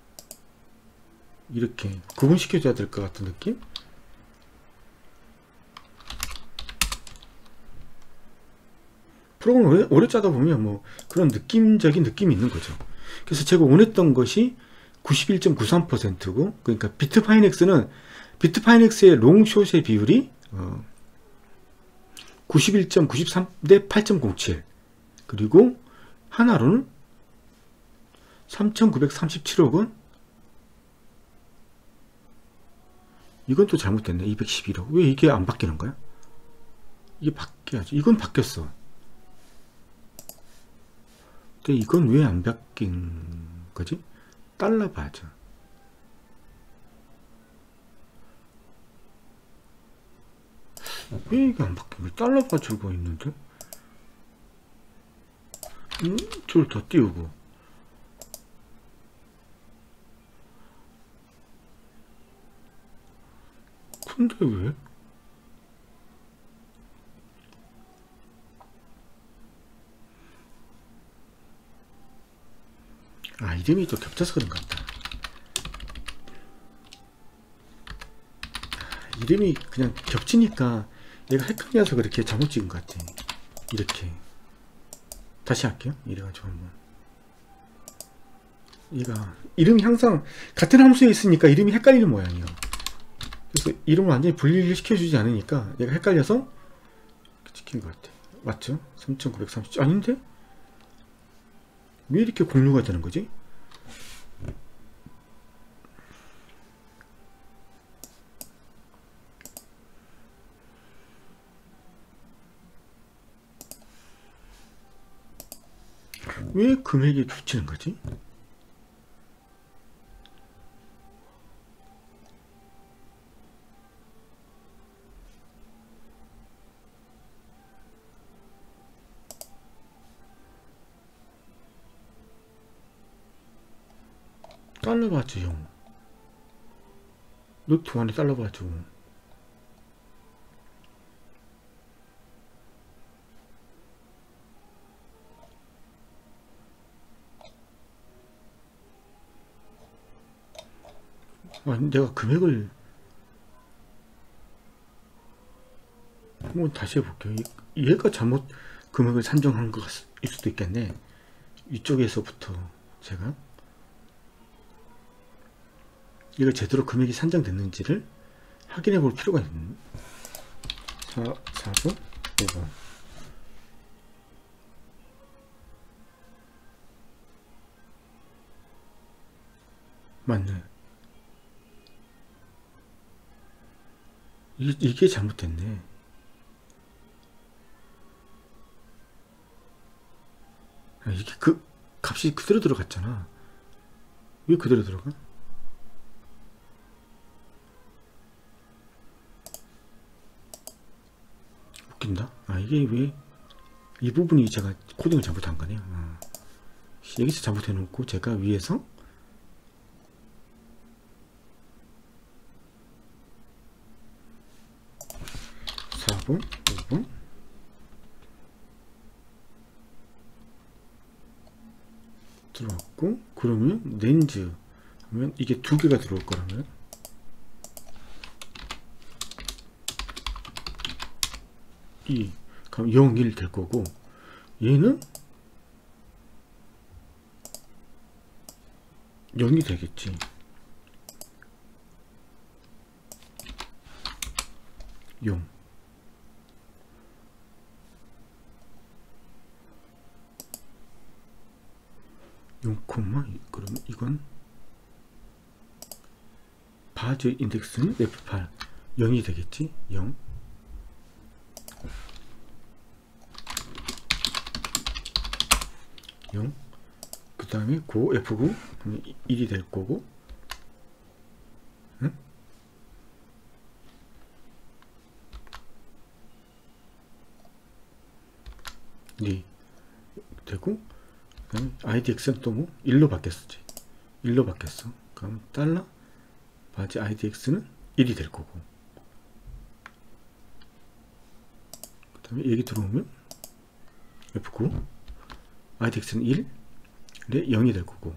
이렇게 구분시켜줘야 될 것 같은 느낌? 프로그램을 오래, 오래 짜다 보면 뭐 그런 느낌적인 느낌이 있는 거죠. 그래서 제가 원했던 것이 구십일 점 구삼 퍼센트고, 그러니까 비트파이넥스는 비트파이넥스의 롱숏의 비율이 어, 구십일 점 구십삼 대 팔 점 공칠, 그리고 하나로는 삼천구백삼십칠억 원. 이건 또 잘못됐네. 이백십일억. 왜 이게 안 바뀌는 거야? 이게 바뀌어야지. 이건 바뀌었어. 근데 이건 왜 안 바뀐 거지? 달러 바죠. 왜 이게 안 바뀐 거지? 달러 바주가 있는데? 음, 줄 더 띄우고. 근데 왜? 아, 이름이 또 겹쳐서 그런 것 같다. 아, 이름이 그냥 겹치니까 얘가 헷갈려서 그렇게 잘못 찍은 것 같아. 이렇게. 다시 할게요. 이래가지고 한번. 얘가 이름이 항상 같은 함수에 있으니까 이름이 헷갈리는 모양이에요. 그래서 이름을 완전히 분리를 시켜주지 않으니까 얘가 헷갈려서 찍힌 것 같아. 맞죠? 삼천구백삼십 아닌데? 왜 이렇게 공유가 되는 거지? 왜 금액이 겹치는 거지? 달러 바주용 노트 안에 달러 바주. 아, 내가 금액을 한번 다시 해볼게요. 얘가 잘못 금액을 산정한 것일 수도 있겠네. 이쪽에서부터 제가 이거 제대로 금액이 산정됐는지를 확인해 볼 필요가 있는. 사, 사 번, 오 번. 맞네. 이, 이게 잘못됐네. 아, 이게 그 값이 그대로 들어갔잖아. 왜 그대로 들어가? 웃긴다. 아, 이게 왜 이 부분이 제가 코딩을 잘못한 거네요. 아, 여기서 잘못해 놓고 제가 위에서 사 번, 오 번 들어왔고, 그러면 렌즈 하면 이게 두 개가 들어올 거라면 이 그럼 영, 일 될 거고, 얘는 영이 되겠지. 영. 영 콤마, 그럼 이건 바즈 인덱스는 에프 팔 영이 되겠지. 영. 영. 그 다음에 고 에프 구 일이 될 거고, 응? 이 되고, 그 다음에 아이디엑스는 또 뭐 일로 바뀌었지. 일로 바뀌었어. 그럼 달러 바지 아이디엑스는 일이 될 거고, 그 다음에 여기 들어오면 에프 구 아이디엑스는 일, 네, 영이 될 거고,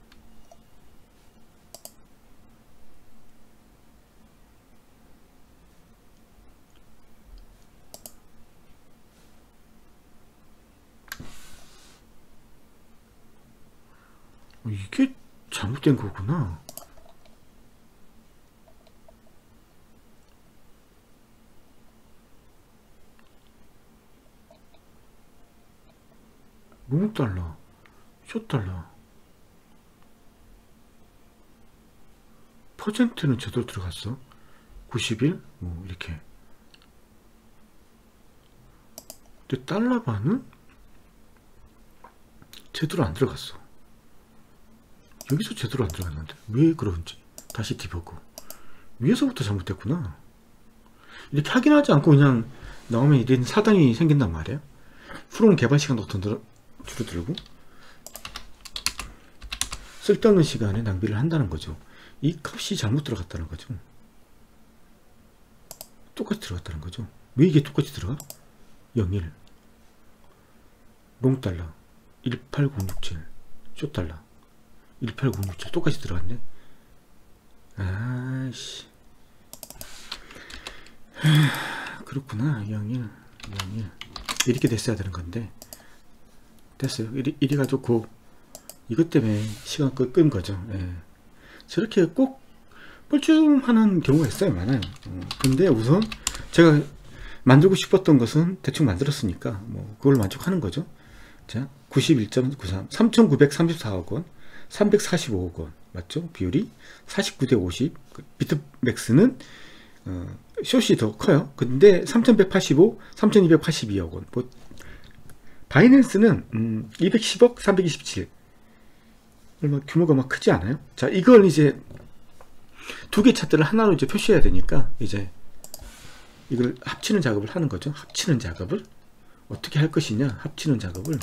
이게 잘못된 거구나. 오 달러, 숏 달러. 퍼센트는 제대로 들어갔어. 구십일, 뭐 이렇게. 근데 달러 반은 제대로 안 들어갔어. 여기서 제대로 안 들어갔는데 왜 그런지 다시 디버그. 위에서부터 잘못됐구나. 이렇게 확인하지 않고 그냥 나오면 이런 사단이 생긴단 말이에요. 프로그램 개발 시간도 더 줄어들고 쓸데없는 시간에 낭비를 한다는 거죠. 이 값이 잘못 들어갔다는 거죠. 똑같이 들어갔다는 거죠. 왜 이게 똑같이 들어가? 영일 롱달러 일팔공육칠 쇼달러 일팔공육칠 똑같이 들어갔네. 아씨 그렇구나. 영일 영일 이렇게 됐어야 되는 건데 됐어요. 이리, 이리 가지고 이것 때문에 시간 끈 거죠. 예. 저렇게 꼭 뻘쭘하는 경우가 있어요. 많아요. 어, 근데 우선 제가 만들고 싶었던 것은 대충 만들었으니까 뭐 그걸 만족하는 거죠. 자, 구십일 점 구삼 삼천구백삼십사억 원 삼백사십오억 원 맞죠? 비율이 사십구 대 오십. 비트맥스는 어, 숏이 더 커요. 근데 삼천백팔십오 삼천이백팔십이억 원. 뭐 바이낸스는 음, 이백십억 삼백이십칠. 얼마 규모가 막 크지 않아요. 자, 이걸 이제 두 개 차트를 하나로 이제 표시해야 되니까 이제 이걸 합치는 작업을 하는 거죠. 합치는 작업을 어떻게 할 것이냐? 합치는 작업을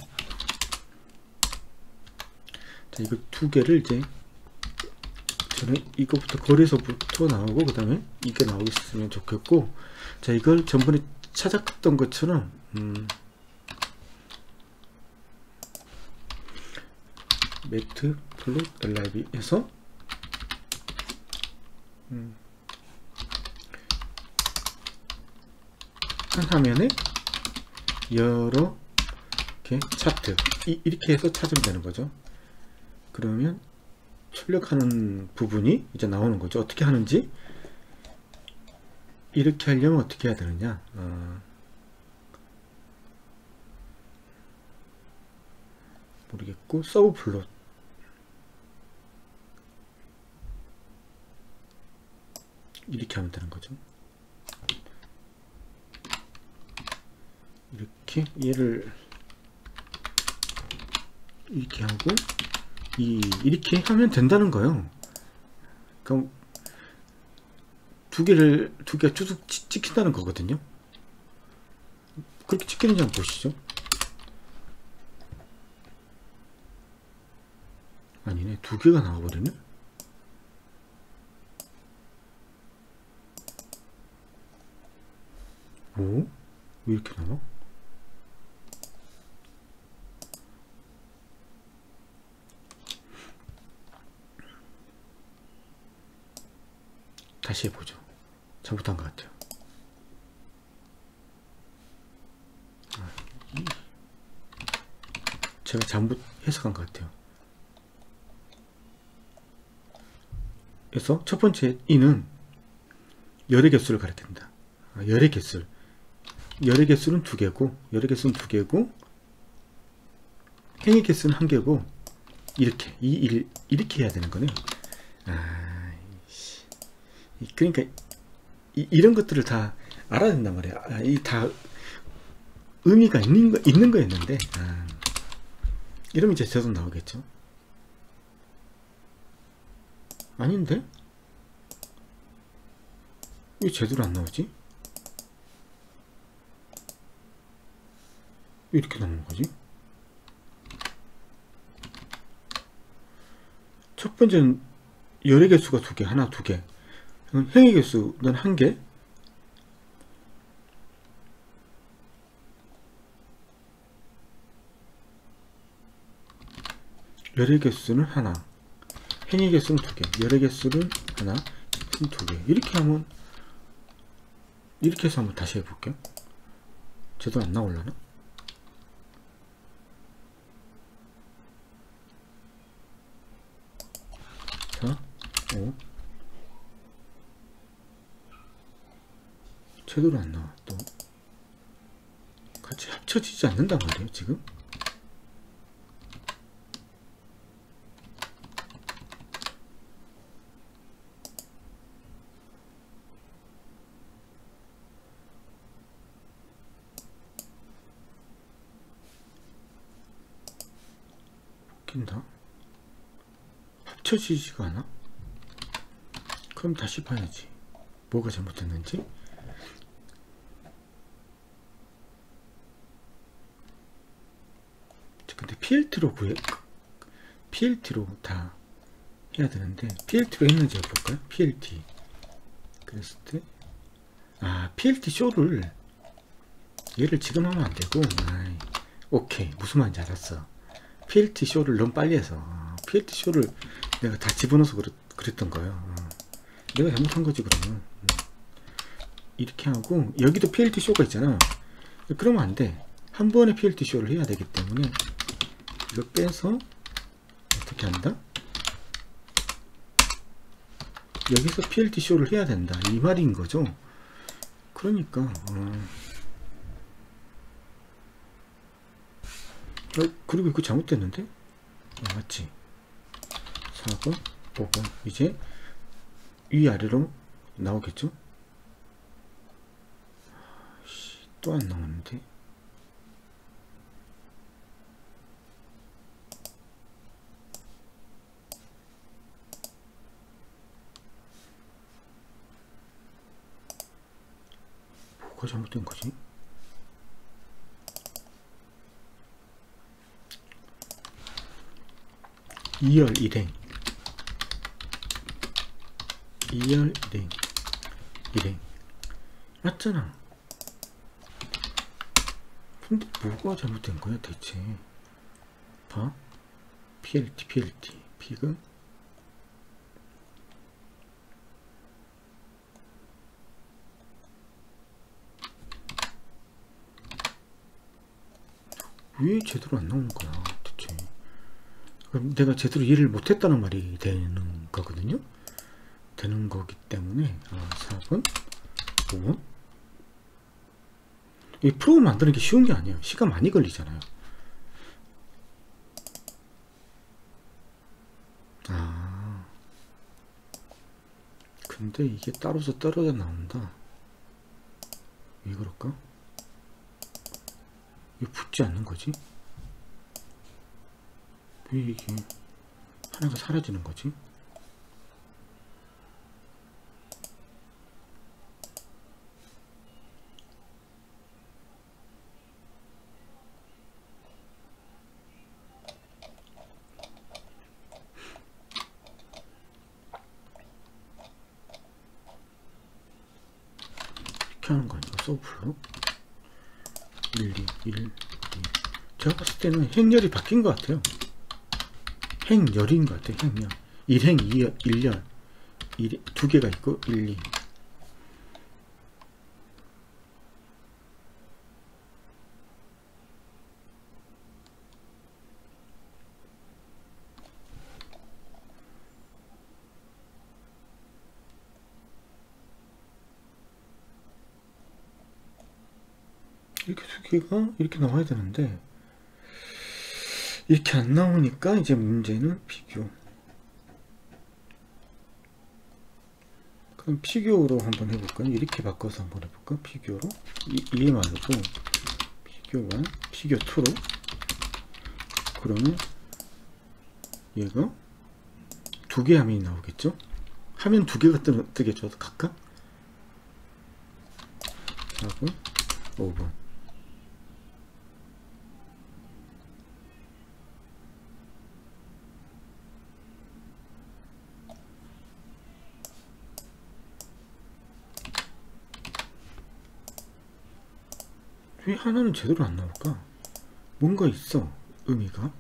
자, 이거 두 개를 이제 저는 이거부터 거래소부터 나오고 그 다음에 이게 나오고 있으면 좋겠고, 자, 이걸 전번에 찾았던 것처럼 음, 매트 플롯 엘라이비 해서 음, 한 화면에 여러 개 차트 이, 이렇게 해서 찾으면 되는 거죠. 그러면 출력하는 부분이 이제 나오는 거죠. 어떻게 하는지. 이렇게 하려면 어떻게 해야 되느냐. 어, 모르겠고 서브 플롯 이렇게 하면 되는 거죠. 이렇게 얘를 이렇게 하고 이 이렇게 하면 된다는 거예요. 그럼 두 개를 두 개가 쭉 찍힌다는 거거든요. 그렇게 찍히는지 한번 보시죠. 아니네, 두 개가 나와버리네. 오? 왜 이렇게 나와? 다시 해보죠. 잘못한 것 같아요. 아, 제가 잘못 해석한 것 같아요. 그래서 첫 번째 이는 열의 개수를 가리킨다. 아, 열의 개수. 열의 개수는 두 개고, 열의 개수는 두 개고, 행의 개수는 한 개고, 이렇게 이 일 이렇게 해야 되는 거네요. 아, 그러니까 이, 이런 것들을 다 알아야 된단 말이야. 아, 이 다 의미가 있는 거 있는 거였는데, 아, 이러면 이제 제대로 나오겠죠. 아닌데? 왜 제대로 안 나오지? 왜 이렇게 나오는 거지? 첫 번째는 열의 개수가 두 개, 하나, 두 개. 행의 개수는 한 개. 열의 개수는 하나. 행의 개수는 두 개. 열의 개수는 하나, 두 개. 이렇게 하면, 이렇게 해서 한번 다시 해볼게요. 제대로 안 나오려나? 자, 오. 제대로 안 나와. 또 같이 합쳐지지 않는단 말이에요, 지금. 바뀐다. 합쳐지지가 않아? 그럼 다시 봐야지. 뭐가 잘못됐는지. 근데 피엘티로 구해, 피엘티로 다 해야 되는데, 피엘티로 했는지 볼까요? 피엘티. 그랬을 때, 아, 피엘티 쇼를, 얘를 지금 하면 안 되고, 아이, 오케이. 무슨 말인지 알았어. 피엘티 쇼를 너무 빨리 해서, 아, 피엘티 쇼를 내가 다 집어넣어서 그랬, 그랬던 거예요. 아, 내가 잘못한 거지, 그러면. 이렇게 하고, 여기도 피엘티 쇼가 있잖아. 그러면 안 돼. 한 번에 피엘티 쇼를 해야 되기 때문에, 이거 빼서 어떻게 한다? 여기서 피엘티 쇼를 해야 된다, 이 말인 거죠. 그러니까 어. 어, 그리고 이거 잘못됐는데? 어, 맞지? 사 번, 오 번. 이제 위아래로 나오겠죠? 또 안 나오는데? 뭐가 잘못된 거지? 이열 일행 이열 일행 일행 맞잖아. 근데 뭐가 잘못된 거야 대체? 봐. 피엘티 피엘티 피그 왜 제대로 안 나오는 거야 대체? 그럼 내가 제대로 이해를 못했다는 말이 되는 거거든요. 되는 거기 때문에 아, 사 번, 오 번. 이 프로그램 만드는 게 쉬운 게 아니에요. 시간 많이 걸리잖아요. 아, 근데 이게 따로서 떨어져 나온다. 왜 그럴까? 왜 붙지 않는 거지? 왜 이게 하나가 사라지는 거지? 이렇게 하는 거 아니야? 서브플로 일, 이, 일, 이. 제가 봤을 때는 행렬이 바뀐 것 같아요. 행열인 것 같아요. 행열. 일행, 이열, 일열. 일, 두 개가 있고, 일, 이. 이렇게 두 개가 이렇게 나와야 되는데, 이렇게 안 나오니까 이제 문제는 비교. 그럼 피규어로 한번 해볼까요? 이렇게 바꿔서 한번 해볼까? 피규어로 이, 이 말고 피규어가 피규어 이로. 그러면 얘가 두 개 화면이 나오겠죠? 화면 두 개가 뜨, 뜨겠죠? 각각 하고 오 번. 왜 하나는 제대로 안 나올까? 뭔가 있어. 의미가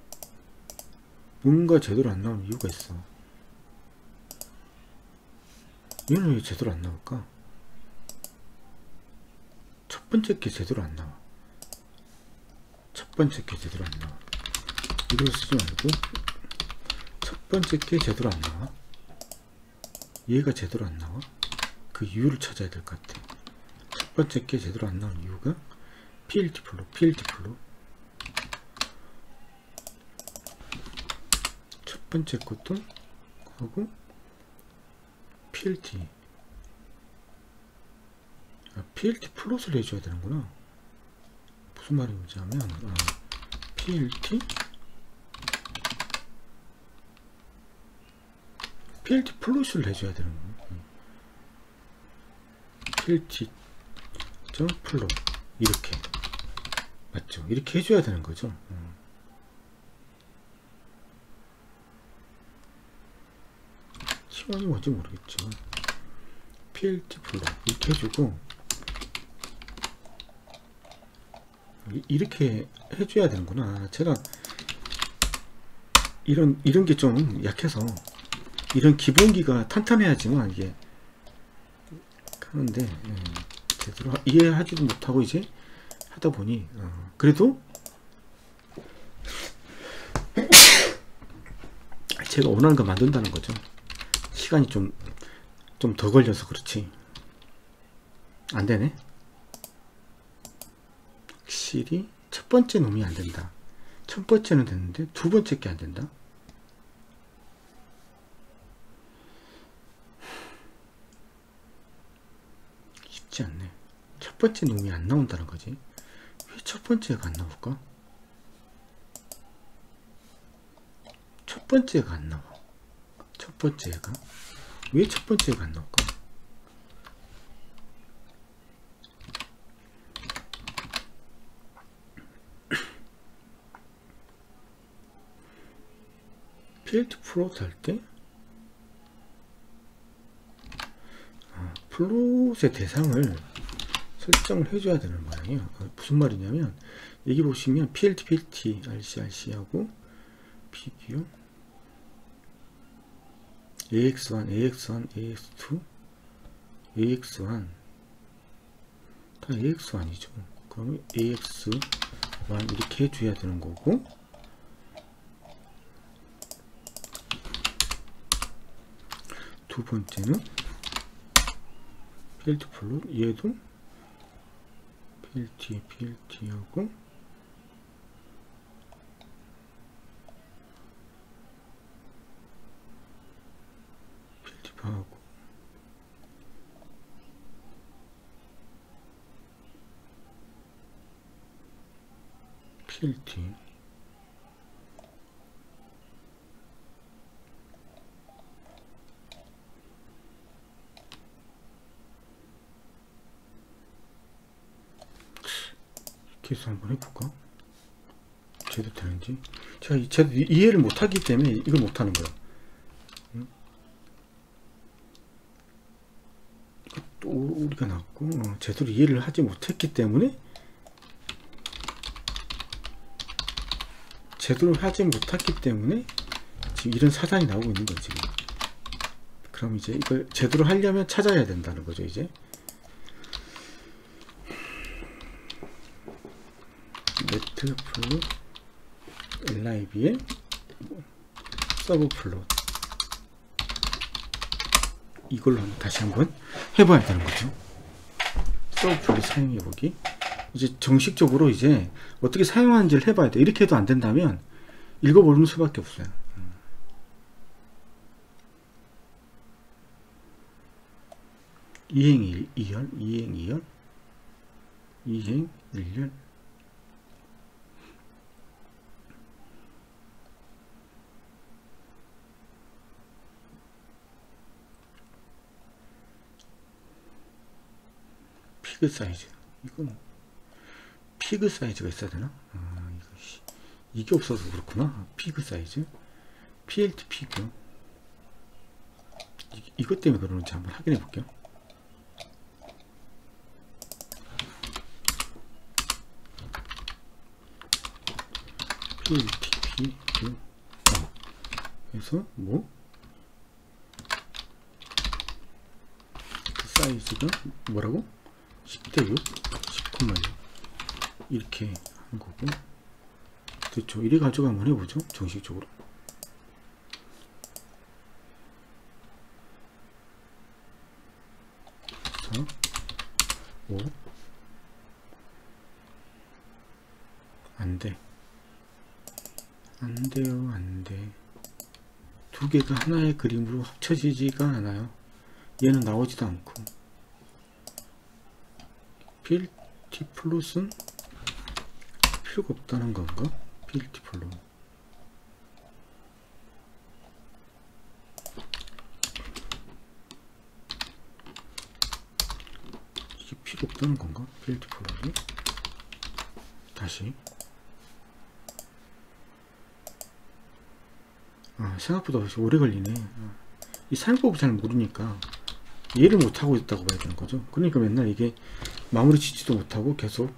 뭔가 제대로 안 나오는 이유가 있어. 얘는 왜 제대로 안 나올까? 첫 번째 게 제대로 안 나와. 첫 번째 게 제대로 안 나와. 이걸 쓰지 말고 첫 번째 게 제대로 안 나와. 얘가 제대로 안 나와. 그 이유를 찾아야 될 것 같아. 첫 번째 게 제대로 안 나온 이유가 피엘티 플로, 피엘티 플로. 첫 번째 것도 하고 피엘티. 아, 피엘티 플롯을 해줘야 되는구나. 무슨 말인지 하면 아, 피엘티 피엘티 플롯을 해줘야 되는 거예요. 피엘티 플롯 이렇게 맞죠? 이렇게 해줘야 되는 거죠. 시간이 뭔지 모르겠죠. 피엘티 플롯 이렇게 해주고 이렇게 해줘야 되는구나. 제가 이런 이런 게 좀 약해서 이런 기본기가 탄탄해야지만 이게 하는데 예, 제대로 이해하지도 못하고 이제 하다 보니 어, 그래도 제가 원하는 거 만든다는 거죠. 시간이 좀 좀 더 걸려서 그렇지 안 되네. 확실히 첫 번째 놈이 안 된다. 첫 번째는 됐는데 두 번째 게 안 된다. 쉽지 않네. 첫 번째 놈이 안 나온다는 거지. 왜 첫 번째가 안 나올까? 첫 번째가 안 나와. 첫 번째가 왜 첫 번째가 안 나올까? 피엘티 플롯 할 때 아, 플롯의 대상을 설정을 해줘야 되는 모양이에요. 무슨 말이냐면 여기 보시면 피엘티, 피엘티, 알씨, 알씨하고 피규어 에이엑스 원, 에이엑스 원, 에이엑스 투, 에이엑스 원 다 에이엑스 원이죠. 그러면 에이엑스 원 이렇게 해줘야 되는 거고 두 번째는 피엘티 플롯 얘도 피엘티, 피엘티하고 피엘티 바하고 피엘티 계속 한번 해볼까? 제대로 되는지. 제가 제대로 이해를 못하기 때문에 이걸 못하는 거야. 응? 또 우리가 났고 어, 제대로 이해를 하지 못했기 때문에 제대로 하지 못했기 때문에 지금 이런 사단이 나오고 있는 거지. 그럼 이제 이걸 제대로 하려면 찾아야 된다는 거죠. 이제 네트 플롯 엘아이비의 서브 플롯 이걸로 다시 한번 해봐야 되는 거죠. 서브 플롯 사용해보기. 이제 정식적으로 이제 어떻게 사용하는지를 해봐야 돼. 이렇게 해도 안 된다면 읽어보는 수밖에 없어요. 이행 이열, 이행 이열, 이행 일열. 피그 사이즈. 이건 피그 사이즈가 있어야 되나? 아, 이거, 이게 없어서 그렇구나. 피그 사이즈. 피엘티 피그. 이, 이것 때문에 그러는지 한번 확인해 볼게요. 피엘티 피그. 어. 그래서 뭐? 그 사이즈가 뭐라고? 십 대 육, 십 콤마 육 이렇게 한 거고. 그렇죠. 이래 가지고 한번 해보죠. 정식적으로. 사, 오. 안 돼. 안 돼요. 안 돼. 두 개가 하나의 그림으로 합쳐지지가 않아요. 얘는 나오지도 않고. 피엘티 플롯은 필요가 없다는 건가? 피엘티 플롯 뜨는 건가? 빌드 프로그램 다시. 아, 생각보다 오래 걸리네. 아, 이 사용법을 잘 모르니까 이해를 못하고 있다고 봐야 되는 거죠. 그러니까 맨날 이게 마무리 짓지도 못하고 계속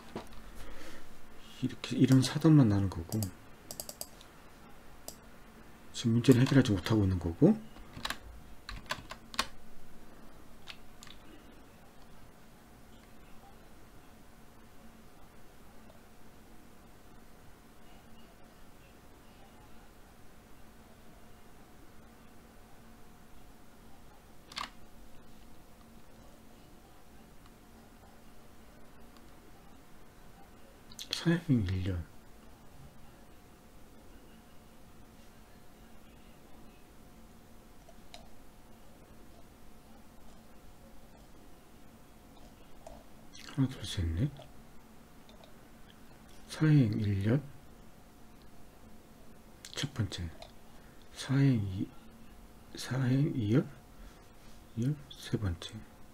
이렇게 이런 사단만 나는 거고, 지금 문제를 해결하지 못하고 있는 거고. 사용 일 년. 하나, 둘, 셋, 넷. 사행 일 년. 첫 번째. 사행 이, 사행 이 년. 이 년. 세 번째.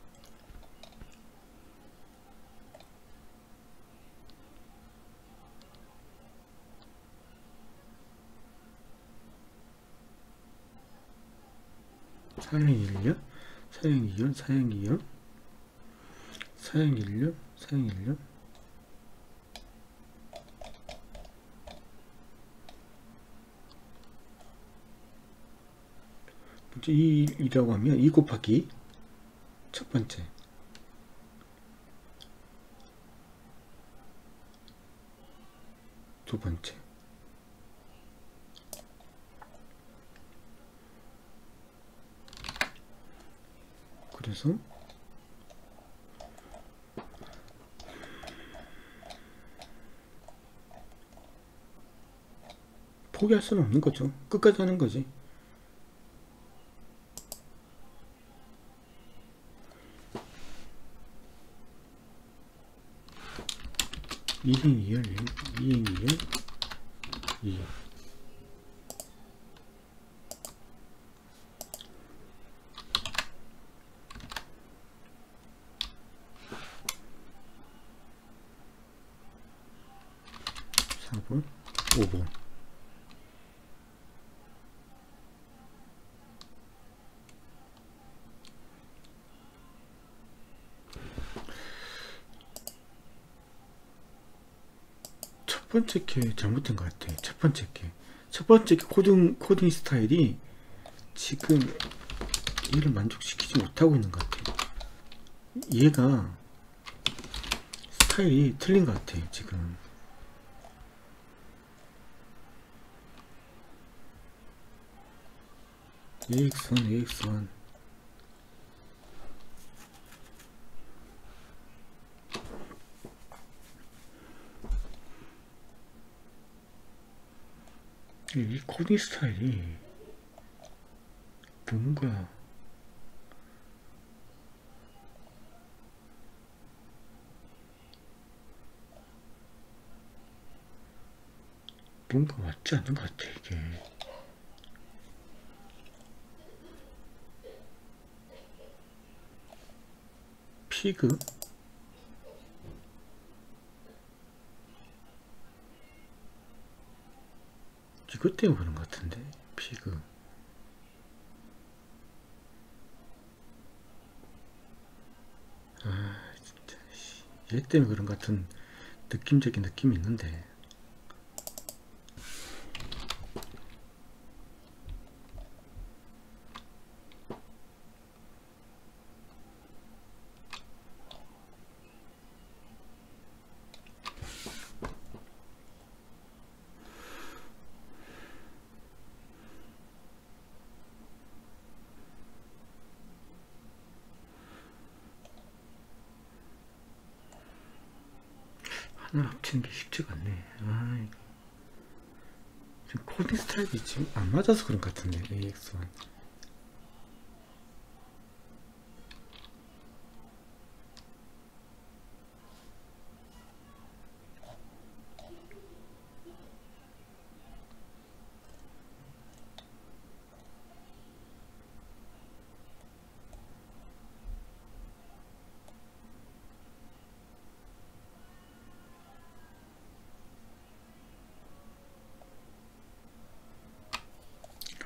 사행 일 년. 사행 이 년. 사행 이 년. 사행 일 년. 사행 일 년. 이라고 하면 이 곱하기 첫 번째, 두 번째, 그래서 포기할 수는 없는 거죠. 끝까지 하는 거지. 이행 이열, 이행 이열, 이. 사 번, 오 번. 첫 번째 게 잘못된 것 같아. 첫 번째 게. 첫 번째 게 코딩, 코딩 스타일이 지금 얘를 만족시키지 못하고 있는 것 같아. 얘가 스타일이 틀린 것 같아, 지금. 에이엑스 원, 에이엑스 원. 이 코딩 스타일이 뭔가 뭔가 맞지 않는 것 같아, 이게. 피그? 이것 때문에 그런 것 같은데, 피그. 아, 진짜. 얘 때문에 그런 것 같은 느낌적인 느낌이 있는데. 하나 합치는 게 쉽지가 않네. 아, 지금 코딩 스타일이 지금 안 맞아서 그런 것 같은데, 에이엑스 원.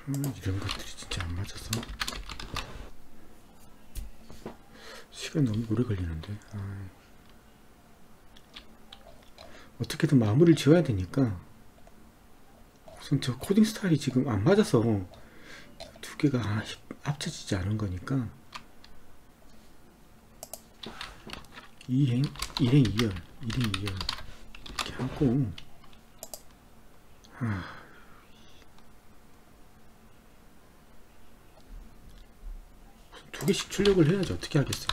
음, 이런 것들이 진짜 안 맞아서 시간 너무 오래 걸리는데. 아. 어떻게든 마무리를 지어야 되니까 우선 저 코딩 스타일이 지금 안 맞아서 두 개가 합쳐지지 않은 거니까 이행, 일행 이열, 일행 이열 이렇게 하고, 아, 두 개씩 출력을 해야지 어떻게 하겠어요.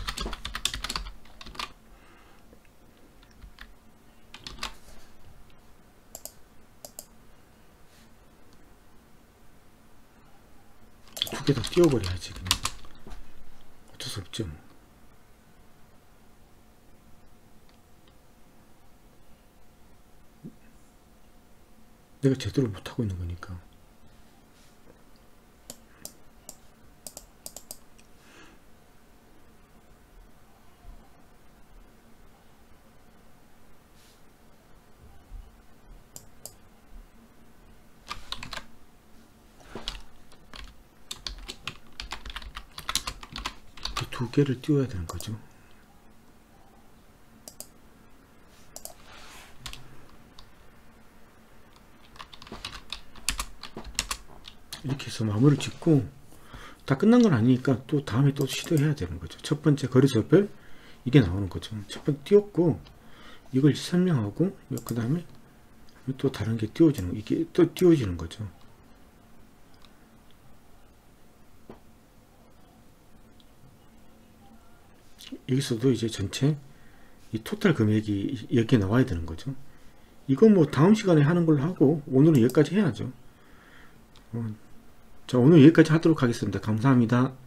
두 개 다 띄워버려야지 그냥. 어쩔 수 없죠 뭐. 내가 제대로 못하고 있는 거니까. 두 개를 띄워야 되는 거죠. 이렇게 해서 마무리를 짓고, 다 끝난 건 아니니까 또 다음에 또 시도해야 되는 거죠. 첫 번째 거리소별 이게 나오는 거죠. 첫 번째 띄웠고 이걸 설명하고 그 다음에 또 다른 게 띄워지는, 이게 또 띄워지는 거죠. 여기서도 이제 전체 이 토탈 금액이 여기에 나와야 되는 거죠. 이거 뭐 다음 시간에 하는 걸로 하고 오늘은 여기까지 해야죠. 어, 자, 오늘 여기까지 하도록 하겠습니다. 감사합니다.